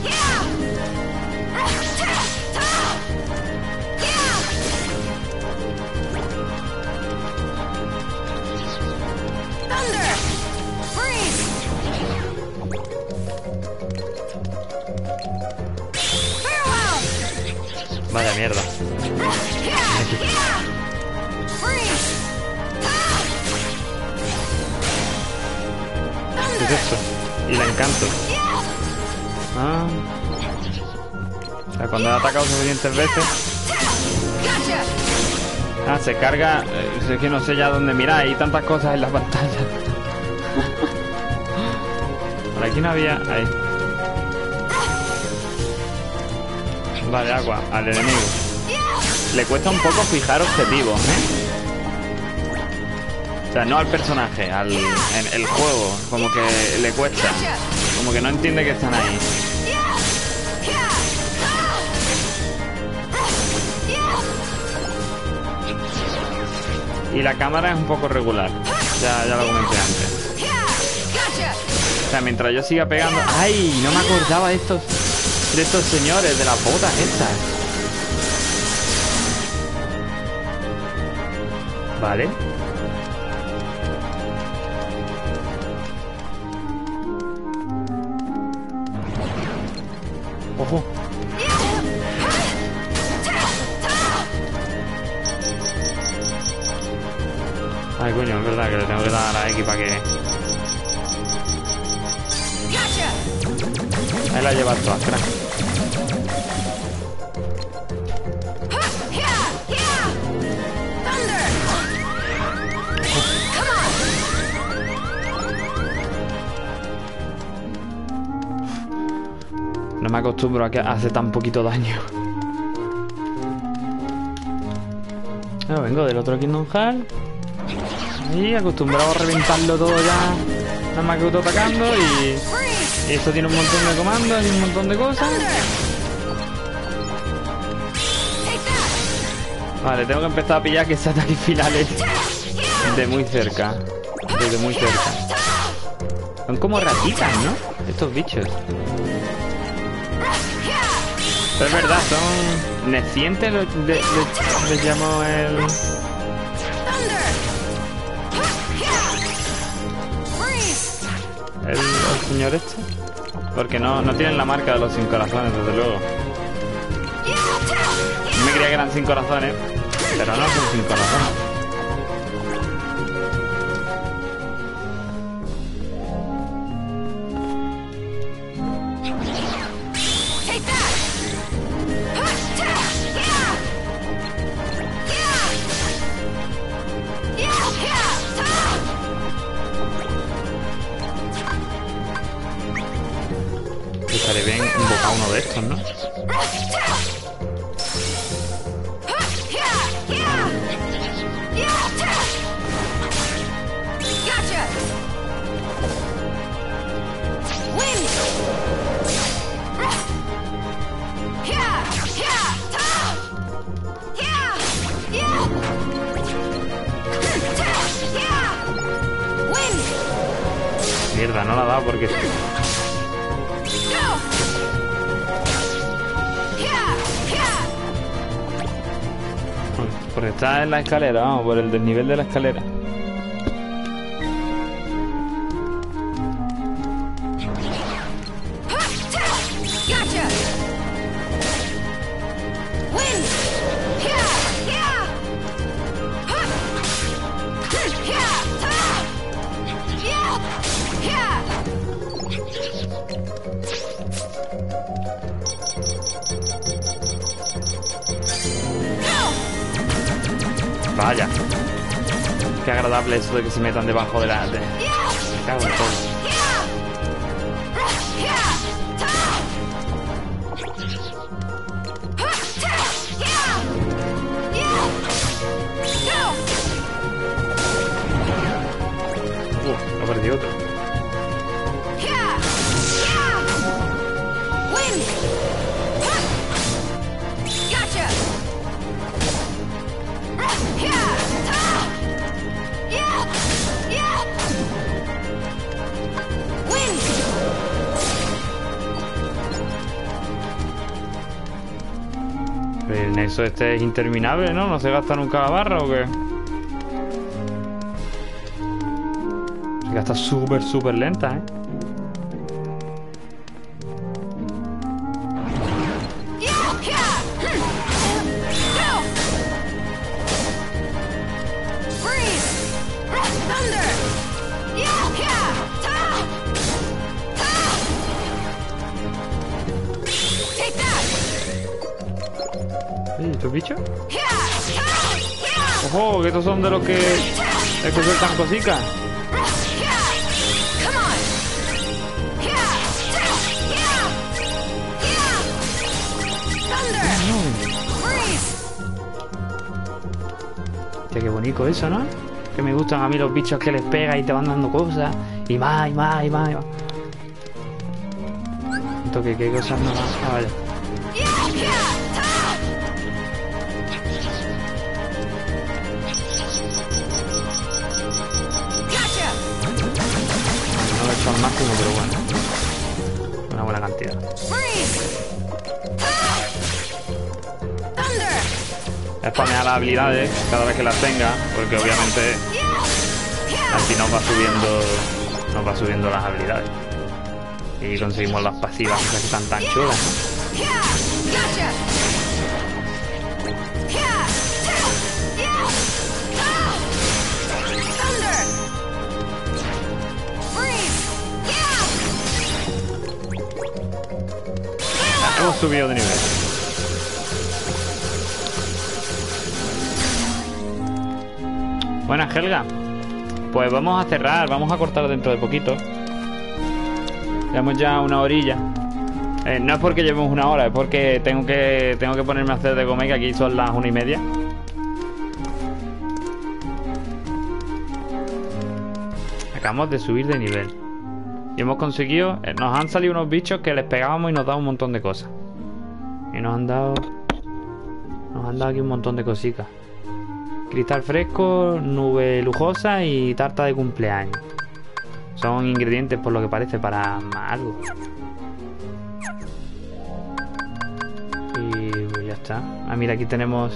Vaya mierda. ¿Qué es esto? Y la encanto. Ah. O sea, cuando he atacado suficientes veces. Ah, se carga. Eh, es que no sé ya dónde mirar. Hay tantas cosas en la pantalla. Por aquí no había. Ahí. Vale, agua al enemigo. Le cuesta un poco fijar objetivos, ¿eh? O sea, no al personaje, al en el juego. Como que le cuesta. Como que no entiende que están ahí. Y la cámara es un poco regular. Ya, ya lo comenté antes. O sea, mientras yo siga pegando... ¡Ay! No me acordaba de estos... De estos señores, de las botas estas. Vale. Ojo. Ay, coño, es verdad que le tengo que dar a la X para que... Ahí la llevas todas, crack. No me acostumbro a que hace tan poquito daño. No, vengo del otro Kingdom Hearts. Ahí, acostumbrado a reventarlo todo ya. Nada más que auto atacando y... y esto tiene un montón de comandos y un montón de cosas. Vale, tengo que empezar a pillar que ese ataque final es de muy cerca. Desde muy cerca. Son como ratitas, ¿no? Estos bichos. Pero es verdad, son... Necientes les le, le, le llamo el... El, el señor este. Porque no, no tienen la marca de los cinco corazones, desde luego. Yo me creía que eran cinco corazones, pero no son cinco corazones. Estaré bien invocar uno de estos, ¿no? Mierda, no la ha dado porque... Porque está en la escalera, vamos, por el desnivel de la escalera. Vaya. Qué agradable eso de que se metan debajo de la... De... Me cago en todo. Uh, no perdí otro. nexo este es interminable, ¿no? ¿No se gasta nunca la barra o qué? Se gasta súper, súper lenta, ¿eh? ¿Estos bichos? ¡Ojo! Que estos son de los que... de que sueltan cositas. Hostia, qué bonito eso, ¿no? Que me gustan a mí los bichos que les pega y te van dando cosas. Y más, y más, y más, y más. Esto que qué cosas no más. Ah, vale. No lo he hecho al máximo, pero bueno. Una buena cantidad. Spamear las habilidades cada vez que las tenga, porque obviamente así nos va subiendo nos va subiendo las habilidades y conseguimos las pasivas que están tan chulas, ¿no? Hemos subido de nivel. Buenas, Helga. Pues vamos a cerrar, vamos a cortar dentro de poquito. Llevamos ya una orilla. Eh, no es porque llevemos una hora, es porque tengo que tengo que ponerme a hacer de comer, que aquí son las una y media. Acabamos de subir de nivel. Y hemos conseguido... Eh, nos han salido unos bichos que les pegábamos y nos daban un montón de cosas. Y nos han dado... Nos han dado aquí un montón de cositas. Cristal fresco, nube lujosa y tarta de cumpleaños. Son ingredientes, por lo que parece, para algo. Y pues ya está. Ah, mira, aquí tenemos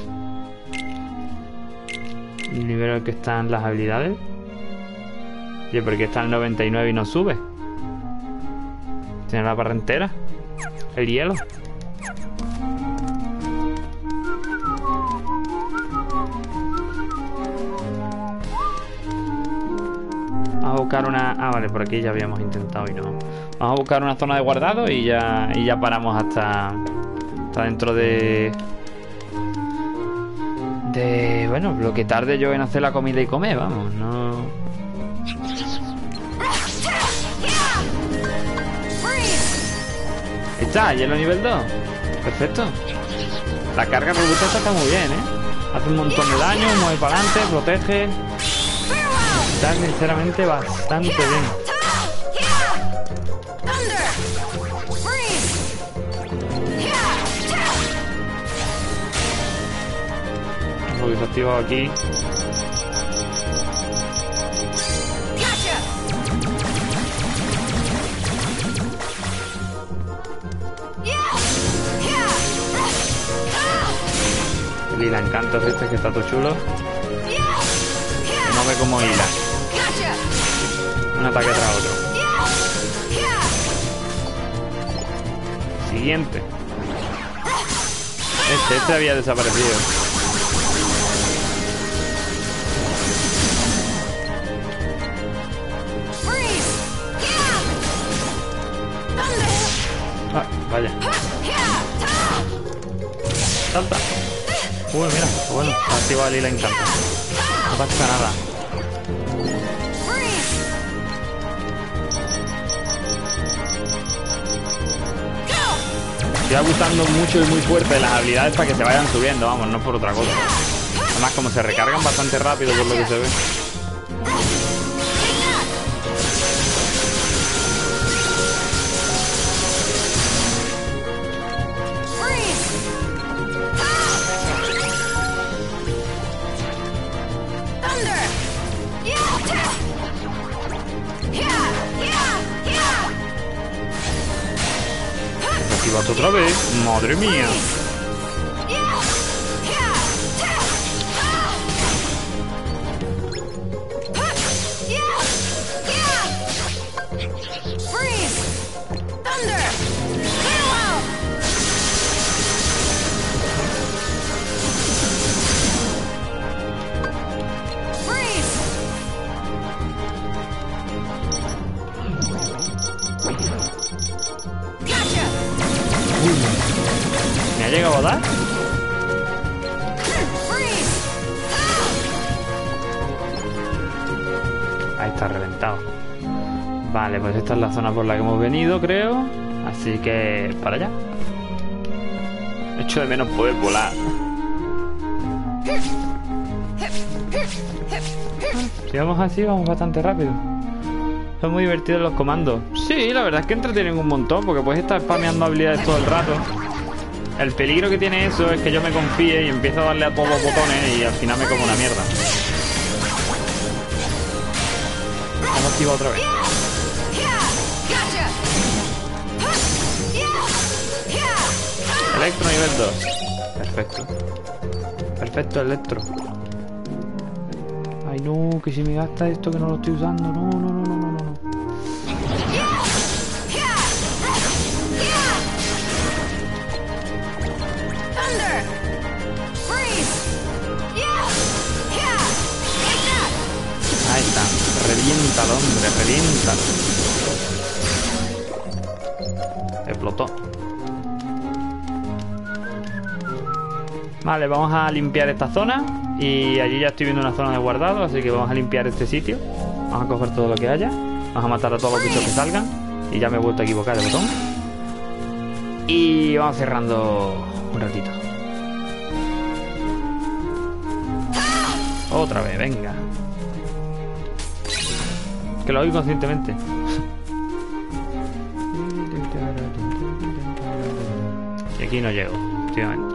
el nivel al que están las habilidades. Oye, ¿por qué está el noventa y nueve y no sube? Tiene la barra entera. El hielo. Vamos a buscar una... Ah, vale, por aquí ya habíamos intentado y no. Vamos a buscar una zona de guardado y ya, y ya paramos hasta... Hasta dentro de... De... Bueno, lo que tarde yo en hacer la comida y comer, vamos, no... Ahí está, hielo nivel dos. Perfecto. La carga robusta está muy bien, ¿eh? Hace un montón de daño, mueve para adelante, protege... Está sinceramente bastante bien. Un poquito activado aquí. El hila encantos este que está todo chulo. No ve como hila. Un ataque tras otro. Siguiente. Este, este había desaparecido. Ah, vaya. Salta. Uy, mira, bueno, ha activado el hila encanto. No pasa nada. Estoy abusando mucho y muy fuerte de las habilidades para que se vayan subiendo, vamos, no por otra cosa. Además, como se recargan bastante rápido por lo que se ve. Otra vez, madre mía. llegado a dar? Ahí está reventado. Vale, pues esta es la zona por la que hemos venido, creo. Así que para allá. Echo de menos poder volar. Si vamos así, vamos bastante rápido. Son muy divertidos los comandos. Sí, la verdad es que entretienen un montón, porque puedes estar spameando habilidades todo el rato. El peligro que tiene eso es que yo me confíe y empiezo a darle a todos los botones y al final me como una mierda. Vamos a activar otra vez. Electro nivel dos. Perfecto. Perfecto, Electro. Ay no, que si me gasta esto que no lo estoy usando. No, no, no, no, no, no. Ahí está. Reviéntalo, hombre, reviéntalo. Explotó. Vale, vamos a limpiar esta zona. Y allí ya estoy viendo una zona de guardado, así que vamos a limpiar este sitio. Vamos a coger todo lo que haya. Vamos a matar a todos los bichos que salgan. Y ya me he vuelto a equivocar de botón. Y vamos cerrando un ratito. Otra vez, venga. Que lo hago inconscientemente. Y aquí no llego, efectivamente.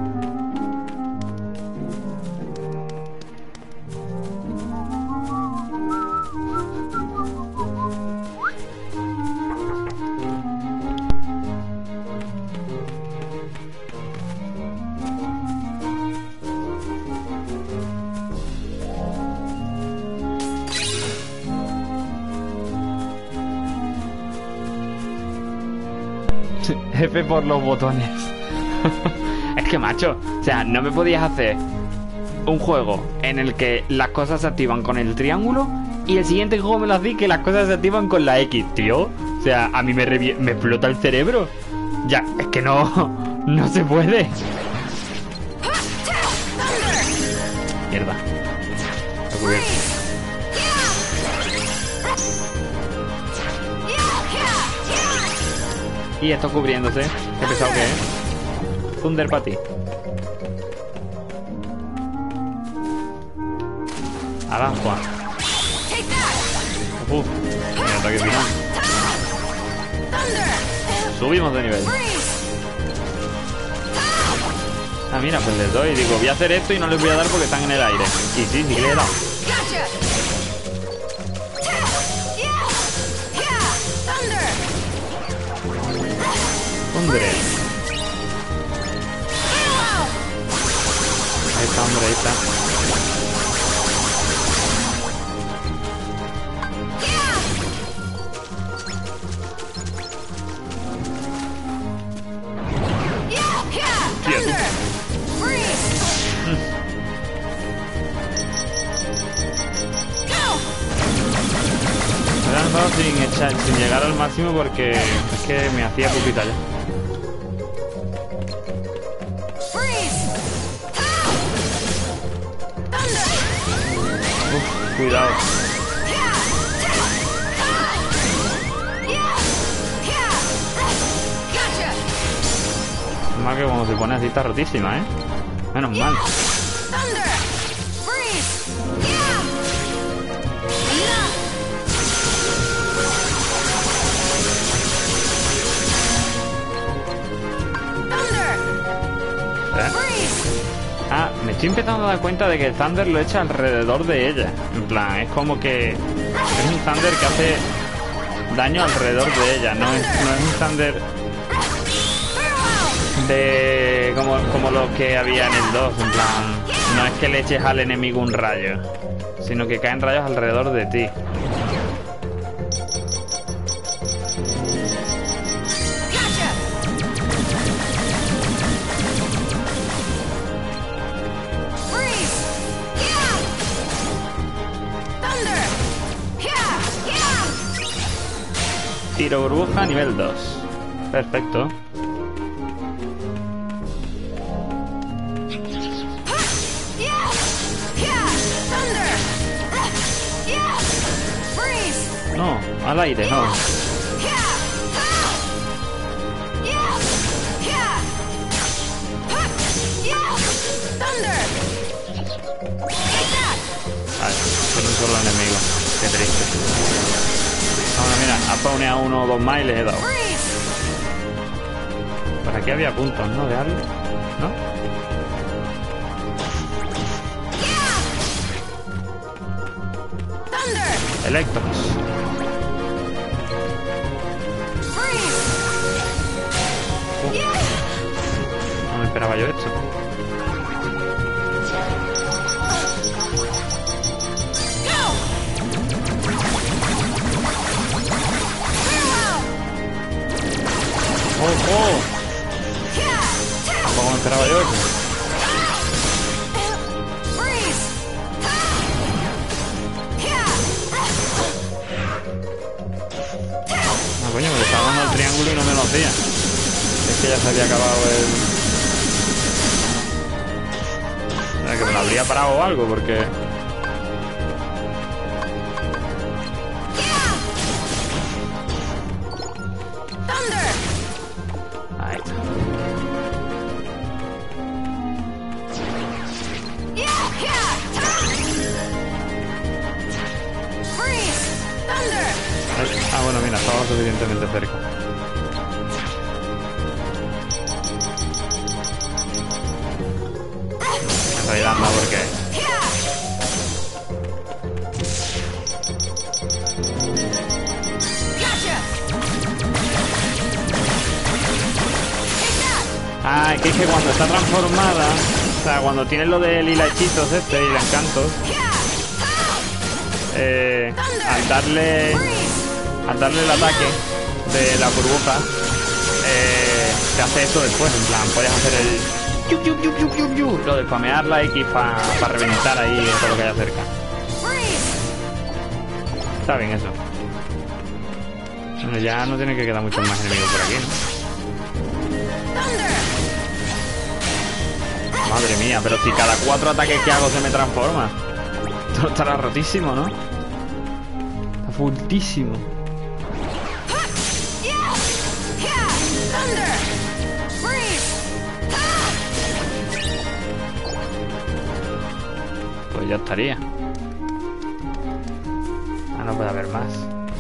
F por los botones. Es que macho, o sea, no me podías hacer un juego en el que las cosas se activan con el triángulo y el siguiente juego me lo hacía que las cosas se activan con la X, tío. O sea, a mí me, me explota el cerebro. Ya, es que no, no se puede. Mierda. Lo cubierto. Y esto cubriéndose. Qué pesado que es. Thunder para ti. Ahora, Juan. Uf, mira, ataque final. Subimos de nivel. Ah, mira, pues les doy. Digo, voy a hacer esto y no les voy a dar porque están en el aire. Y sí, sí que le he dado. Hombre. Ahí está, hombre, ahí está. Tío, tú. Me he lanzado sin, echar, sin llegar al máximo porque es que me hacía pupita ya. Uf, cuidado. Más que cuando se pone así está rotísima, ¿eh? Menos mal. ¿Eh? Ah, me estoy empezando a dar cuenta de que el Thunder lo echa alrededor de ella. En plan, es como que es un Thunder que hace daño alrededor de ella. No es, no es un Thunder de como, como los que había en el dos. En plan, no es que le eches al enemigo un rayo, sino que caen rayos alrededor de ti. Tiro burbuja nivel dos. Perfecto. Al aire, no. Vale, con un solo enemigo. Qué triste. Ahora mira, ha spawneado uno o dos más y les he dado. Por aquí había puntos, ¿no? De algo, ¿no? Electros. Uh. No me esperaba yo esto. ¡Oh, oh! Tampoco me esperaba yo esto. No, coño, me estaba dando el triángulo y no me lo hacía. Es que ya se había acabado el... O sea, que me lo habría parado o algo, porque... Ahí está. Ah, bueno, mira, estaba suficientemente cerca. En realidad no, porque... Ah, que es que cuando está transformada, o sea, cuando tiene lo de lila hechizos este y de encantos, eh, al darle al darle el ataque de la burbuja, eh, te hace esto después, en plan, puedes hacer el yu, yu, yu, yu, yu, yu, lo de spamear la X para pa reventar ahí todo lo que haya cerca. Está bien eso. Bueno, ya no tiene que quedar muchos más enemigos por aquí, ¿no? Madre mía, pero si cada cuatro ataques que hago se me transforma. Esto estará rotísimo, ¿no? Está fuertísimo. Pues ya estaría. Ah, no puede haber más.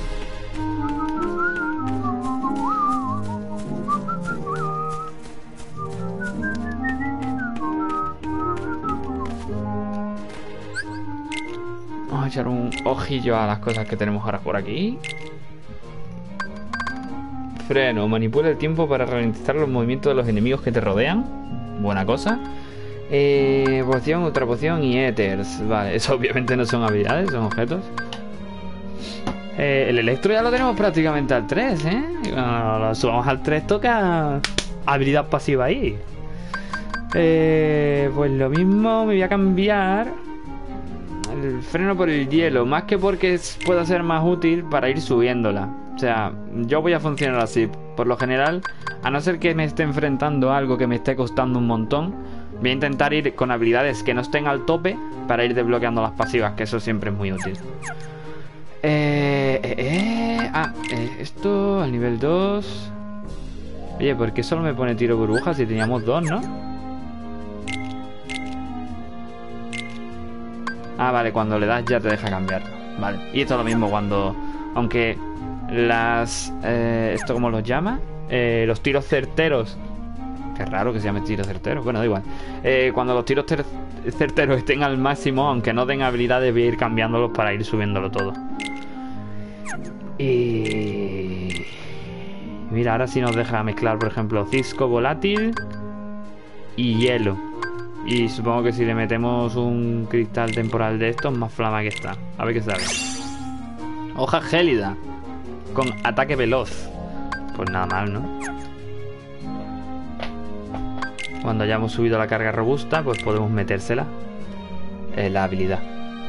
Vamos a echar un ojillo a las cosas que tenemos ahora por aquí. Freno. Manipula el tiempo para ralentizar los movimientos de los enemigos que te rodean. Buena cosa. Eh, poción, otra poción y éteres. Vale, eso obviamente no son habilidades, son objetos. Eh, el electro ya lo tenemos prácticamente al tres, ¿eh? Cuando lo subamos al tres toca habilidad pasiva ahí. Eh, pues lo mismo, me voy a cambiar el freno por el hielo, más que porque pueda ser más útil para ir subiéndola. O sea, yo voy a funcionar así. Por lo general, a no ser que me esté enfrentando a algo que me esté costando un montón, voy a intentar ir con habilidades que no estén al tope para ir desbloqueando las pasivas, que eso siempre es muy útil. Eh, eh, eh, ah, eh, esto al nivel dos. Oye, ¿por qué solo me pone tiro burbujas si teníamos dos, no? Ah, vale, cuando le das ya te deja cambiarlo. Vale, y esto es lo mismo cuando... Aunque las... Eh, ¿esto cómo los llama? Eh, los tiros certeros. Qué raro que se llame tiro certero. Bueno, da igual. Eh, cuando los tiros certeros estén al máximo, aunque no den habilidades, voy a ir cambiándolos para ir subiéndolo todo. Y... Mira, ahora sí nos deja mezclar, por ejemplo, cisco volátil y hielo. Y supongo que si le metemos un cristal temporal de estos, más flama que está. A ver qué sale. Hoja gélida con ataque veloz. Pues nada mal, ¿no? Cuando hayamos subido la carga robusta, pues podemos metérsela. Eh, la habilidad.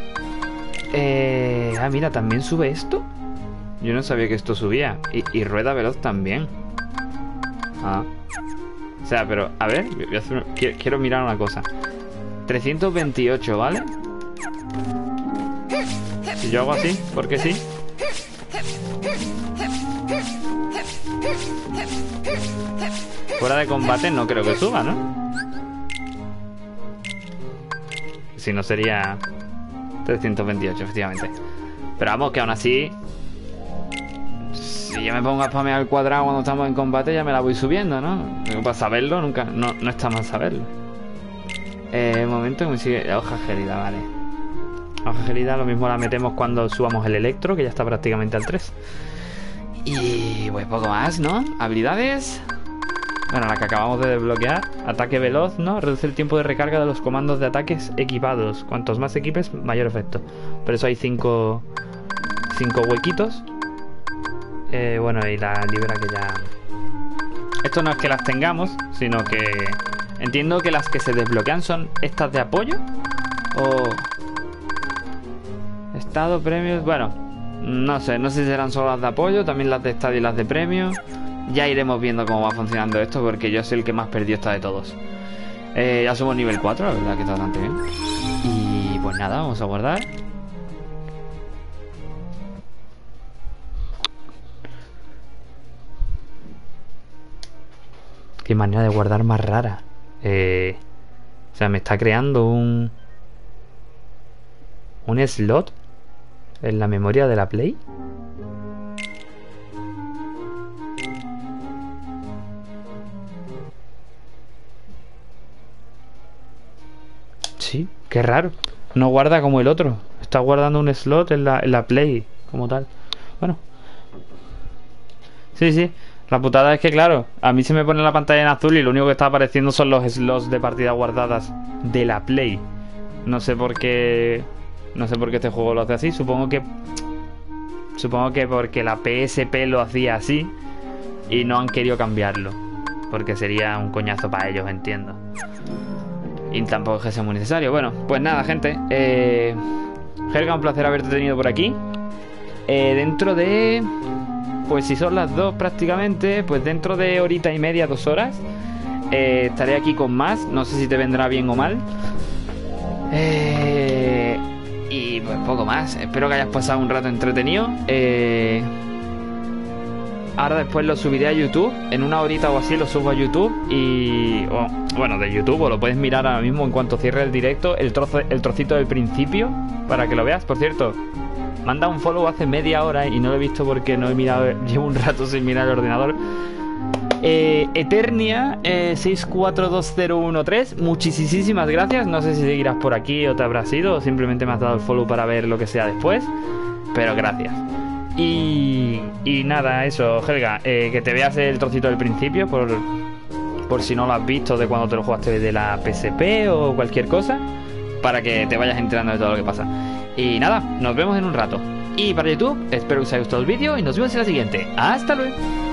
Eh, ah, mira, también sube esto. Yo no sabía que esto subía. Y, y rueda veloz también. Ah. O sea, pero, a ver, voy a hacer, quiero, quiero mirar una cosa. trescientos veintiocho, ¿vale? Si yo hago así, porque sí. Fuera de combate no creo que suba, ¿no? Si no sería trescientos veintiocho, efectivamente. Pero vamos, que aún así, si yo me pongo a spamear al cuadrado cuando estamos en combate, ya me la voy subiendo, ¿no? Para saberlo, nunca, no, no está mal saberlo. Eh, un momento que me sigue. Hoja gélida, vale. Hoja gélida, lo mismo la metemos cuando subamos el electro, que ya está prácticamente al tres. Y pues poco más, ¿no? Habilidades. Bueno, la que acabamos de desbloquear. Ataque veloz, ¿no? Reduce el tiempo de recarga de los comandos de ataques equipados. Cuantos más equipes, mayor efecto. Por eso hay cinco, cinco huequitos. Eh, bueno, y la libra que ya... Esto no es que las tengamos, sino que... Entiendo que las que se desbloquean son estas de apoyo. O... Estado, premios... Bueno, no sé, no sé si serán solo las de apoyo, también las de estado y las de premios. Ya iremos viendo cómo va funcionando esto, porque yo soy el que más perdido está de todos. eh, Ya somos nivel cuatro, la verdad que está bastante bien. Y pues nada, vamos a guardar. Qué manera de guardar más rara. eh, O sea, me está creando un Un slot en la memoria de la Play. Sí, qué raro. No guarda como el otro. Está guardando un slot en la, en la Play como tal. Bueno. Sí, sí. La putada es que, claro, a mí se me pone la pantalla en azul y lo único que está apareciendo son los slots de partida guardadas de la Play. No sé por qué... No sé por qué este juego lo hace así. Supongo que... Supongo que porque la P S P lo hacía así y no han querido cambiarlo. Porque sería un coñazo para ellos, entiendo. Y tampoco es que sea muy necesario. Bueno, pues nada, gente. Eh... Helga, un placer haberte tenido por aquí. Eh, dentro de... Pues si son las dos prácticamente, pues dentro de horita y media, dos horas, eh, estaré aquí con más. No sé si te vendrá bien o mal. Eh, y pues poco más. Espero que hayas pasado un rato entretenido. Eh, ahora después lo subiré a YouTube. En una horita o así lo subo a YouTube. Y oh, bueno, de YouTube, o lo puedes mirar ahora mismo en cuanto cierre el directo. El, trozo, el trocito del principio, para que lo veas. Por cierto, manda un follow hace media hora y no lo he visto porque no he mirado, llevo un rato sin mirar el ordenador. eh, Eternia eh, seis cuatro dos cero uno tres, muchísimas gracias. No sé si seguirás por aquí o te habrás ido, o simplemente me has dado el follow para ver lo que sea después, pero gracias. Y, y nada, eso, Helga, eh, que te veas el trocito del principio por, por si no lo has visto, de cuando te lo jugaste de la P S P o cualquier cosa, para que te vayas enterando de todo lo que pasa. Y nada, nos vemos en un rato. Y para YouTube, espero que os haya gustado el vídeo y nos vemos en la siguiente. ¡Hasta luego!